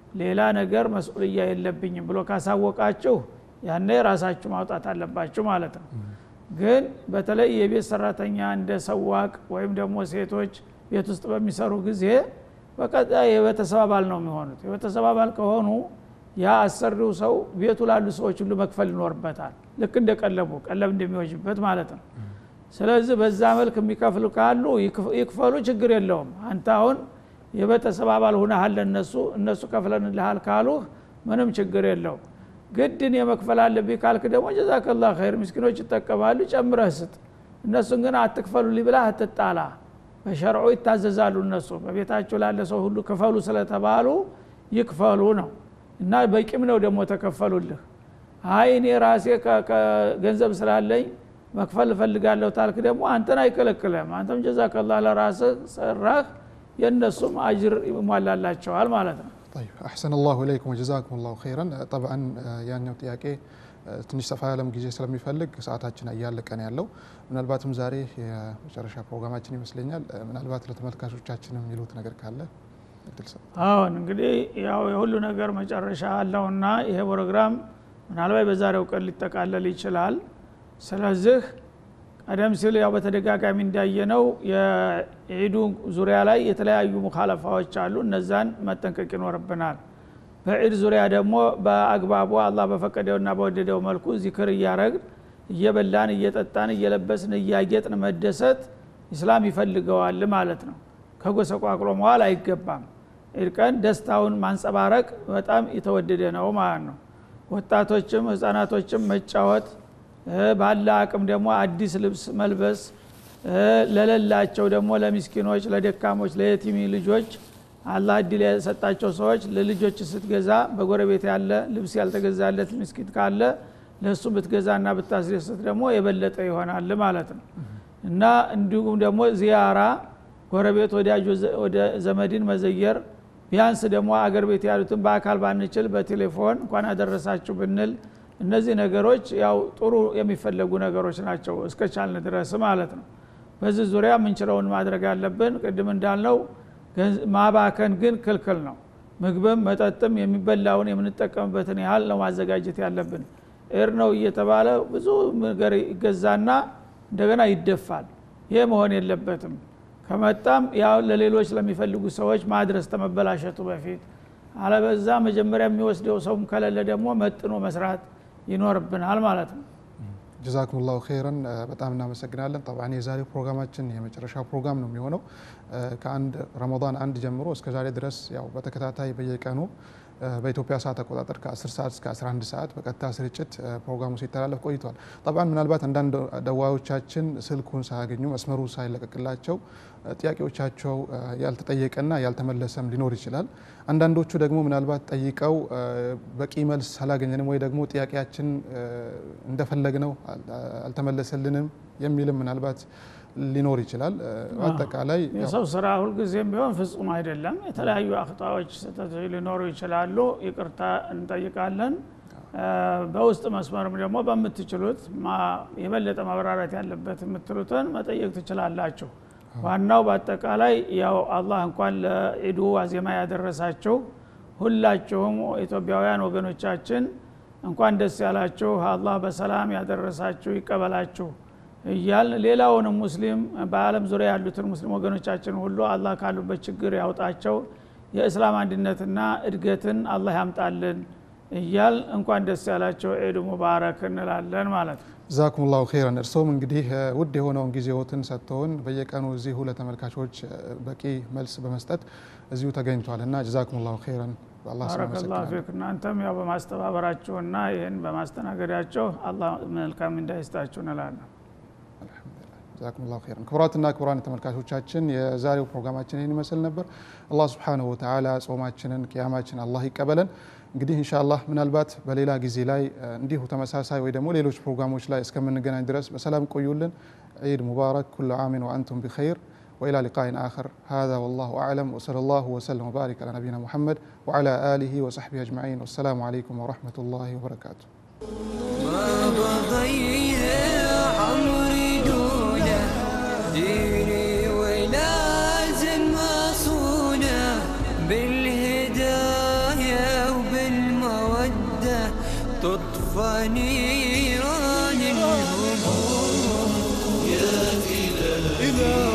ሌላ ነገር መስኡልያ የለብኝም ብሎ ካሳወቃችሁ ያኔ ራሳችሁ ማውጣት አለባችሁ ማለት ነው። ግን በተለይ የቤት ሰራተኛ እንደ ሰዋቅ ወይም ደግሞ ሴቶች ቤት ውስጥ በሚሰሩ ጊዜ በቀጣ የቤተሰብ አባል ነው የሚሆኑት። የቤተሰብ አባል ከሆኑ ያ አሰሪው ሰው ቤቱ ላሉ ሰዎች ሁሉ መክፈል ይኖርበታል። ልክ እንደ ቀለብ እንደሚወጅበት ማለት ነው። ስለዚህ በዛ መልክ የሚከፍሉ ካሉ ይክፈሉ፣ ችግር የለውም። አንተ አሁን የቤተሰብ አባል ሆነሃል እነሱ ከፍለንልሃል ካሉ ምንም ችግር የለውም። ግድን የመክፈል አለብኝ ካልክ ደግሞ ጀዛከላህ ኸይር ምስኪኖች ይጠቀማሉ ጨምረህ ስጥ። እነሱን ግን አትክፈሉልኝ ብለህ አትጣላ። በሸርዑ ይታዘዛሉ። እነሱ በቤታቸው ላለ ሰው ሁሉ ክፈሉ ስለተባሉ ይክፈሉ ነው እና በቂም ነው ደግሞ ተከፈሉልህ። አይ እኔ ራሴ ገንዘብ ስላለኝ መክፈል እፈልጋለሁ ታልክ ደግሞ አንተን አይከለክልህም። አንተም ጀዛከላህ ለራስህ ሰራህ፣ የነሱም አጅር ይሟላላቸዋል ማለት ነው። طيب احسن الله اليكم وجزاكم الله خيرا طبعا ያኛው ጥያቄ ትንሽ ሰፋ ያለም ጊዜ ስለሚፈልግ ሰዓታችን እያለቀ ነው ያለው። ምናልባትም ዛሬ የመጨረሻ ፕሮግራማችን ይመስለኛል። ምናልባት ለተመልካቾቻችን የሚሉት ነገር ካለ አሁን እንግዲህ ያው የሁሉ ነገር መጨረሻ አለውና ይሄ ፕሮግራም ምናልባት በዛሬው ቀን ሊጠቃለል ይችላል። ስለዚህ ቀደም ሲል ያው በተደጋጋሚ እንዳየነው የዒዱ ዙሪያ ላይ የተለያዩ ሙኻለፋዎች አሉ። እነዛን መጠንቀቅ ይኖርብናል። በዒድ ዙሪያ ደግሞ በአግባቡ አላህ በፈቀደውና በወደደው መልኩ ዚክር እያረግን እየበላን እየጠጣን እየለበስን እያጌጥን መደሰት ኢስላም ይፈልገዋል ማለት ነው። ከጎሰቋቅሎ መዋል አይገባም። ዒድ ቀን ደስታውን ማንጸባረቅ በጣም የተወደደ ነው ማለት ነው። ወጣቶችም ህፃናቶችም መጫወት ባላ አቅም ደግሞ አዲስ ልብስ መልበስ ለሌላቸው ደግሞ ለሚስኪኖች ለደካሞች ለየቲም ልጆች አላህ እድል የሰጣቸው ሰዎች ለልጆች ስትገዛ በጎረቤት ያለ ልብስ ያልተገዛለት ምስኪን ካለ ለሱ ብትገዛና ብታስደስት ደግሞ የበለጠ ይሆናል ማለት ነው። እና እንዲሁም ደግሞ ዚያራ ጎረቤት ወደ ዘመድን መዘየር ቢያንስ ደግሞ አገር ቤት ያሉትን በአካል ባንችል በቴሌፎን እንኳን አደረሳችሁ ብንል እነዚህ ነገሮች ያው ጥሩ የሚፈለጉ ነገሮች ናቸው እስከቻልን ድረስ ማለት ነው። በዚህ ዙሪያ ምንችለውን ማድረግ አለብን። ቅድም እንዳልነው ማባከን ግን ክልክል ነው። ምግብም መጠጥም የሚበላውን የምንጠቀምበትን ያህል ነው ማዘጋጀት ያለብን። ኤር ነው እየተባለ ብዙ ነገር ይገዛና እንደገና ይደፋል። ይሄ መሆን የለበትም። ከመጣም ያው ለሌሎች ለሚፈልጉ ሰዎች ማድረስ ተመበላሸቱ በፊት አለበዛ መጀመሪያ የሚወስደው ሰውም ከሌለ ደግሞ መጥኖ መስራት ይኖርብናል ማለት ነው። ጀዛኩም الله خيرا በጣም እናመሰግናለን። طبعا የዛሬው ፕሮግራማችን የመጨረሻ ፕሮግራም ነው የሚሆነው። ከአንድ ረመዳን አንድ ጀምሮ እስከ ዛሬ ድረስ ያው በተከታታይ በየቀኑ በኢትዮጵያ ሰዓት አቆጣጠር ከ10 ሰዓት እስከ 11 ሰዓት በቀጥታ ስርጭት ፕሮግራሙ ሲተላለፍ ቆይቷል። طبعا ምናልባት አንዳንድ ደዋዮቻችን ስልኩን ሳያገኙ መስመሩ ሳይለቀቅላቸው ጥያቄዎቻቸው ያልተጠየቀና ያልተመለሰም ሊኖር ይችላል። አንዳንዶቹ ደግሞ ምናልባት ጠይቀው በቂ መልስ አላገኘንም ወይ ደግሞ ጥያቄያችን እንደፈለግነው አልተመለሰልንም የሚልም ምናልባት ሊኖር ይችላል። አጠቃላይ የሰው ስራ ሁሉ ጊዜም ቢሆን ፍጹም አይደለም። የተለያዩ አክጣዎች ስህተቶች ሊኖሩ ይችላሉ። ይቅርታ እንጠይቃለን። በውስጥ መስመርም ደግሞ በምትችሉት የበለጠ ማብራራት ያለበት የምትሉትን መጠየቅ ትችላላችሁ። ዋናው በአጠቃላይ ያው አላህ እንኳን ለዒዱ ዋዜማ ያደረሳችሁ ሁላችሁም ኢትዮጵያውያን ወገኖቻችን እንኳን ደስ ያላችሁ፣ አላህ በሰላም ያደረሳችሁ ይቀበላችሁ እያል ሌላውንም ሙስሊም በአለም ዙሪያ ያሉትን ሙስሊም ወገኖቻችን ሁሉ አላህ ካሉበት ችግር ያውጣቸው፣ የእስላም አንድነትና እድገትን አላህ ያምጣልን እያል እንኳን ደስ ያላችሁ ዒድ ሙባረክ እንላለን ማለት ነው። ጀዛኩም الله خيرا። እርሶም እንግዲህ ውድ የሆነውን ጊዜዎትን ሰጥተውን በየቀኑ እዚሁ ለተመልካቾች በቂ መልስ በመስጠት እዚሁ ተገኝቷልና ጀዛኩም الله خيرا። አላህ ባረከላሁ ፊክ። እናንተም ያው በማስተባበራችሁና ይህን በማስተናገዳችሁ አላህ መልካም እንዳይስጣችሁ እንላለን። ጀዛኩም الله خيرا። ክቡራትና ክቡራን ተመልካቾቻችን የዛሬው ፕሮግራማችን ይህን ይመስል ነበር። አላህ Subhanahu Wa Ta'ala ጾማችንን ቂያማችንን አላህ ይቀበለን። እንግዲህ ኢንሻአላህ ምናልባት በሌላ ጊዜ ላይ እንዲሁ ተመሳሳይ ወይ ደግሞ ሌሎች ፕሮግራሞች ላይ እስከምንገናኝ ድረስ በሰላም ቆዩልን። ዒድ ሙባረክ ኩሉ ዓሚን ወአንቱም ቢኸይር وإلى لقاء آخر. هذا والله أعلم وصلى الله وسلم وبارك على نبينا محمد وعلى آله وصحبه أجمعين والسلام عليكم ورحمة الله وبركاته. ما بغير عمري دونه ديني ولازم أصونه بالهداية طفى نيران الهموم يا إله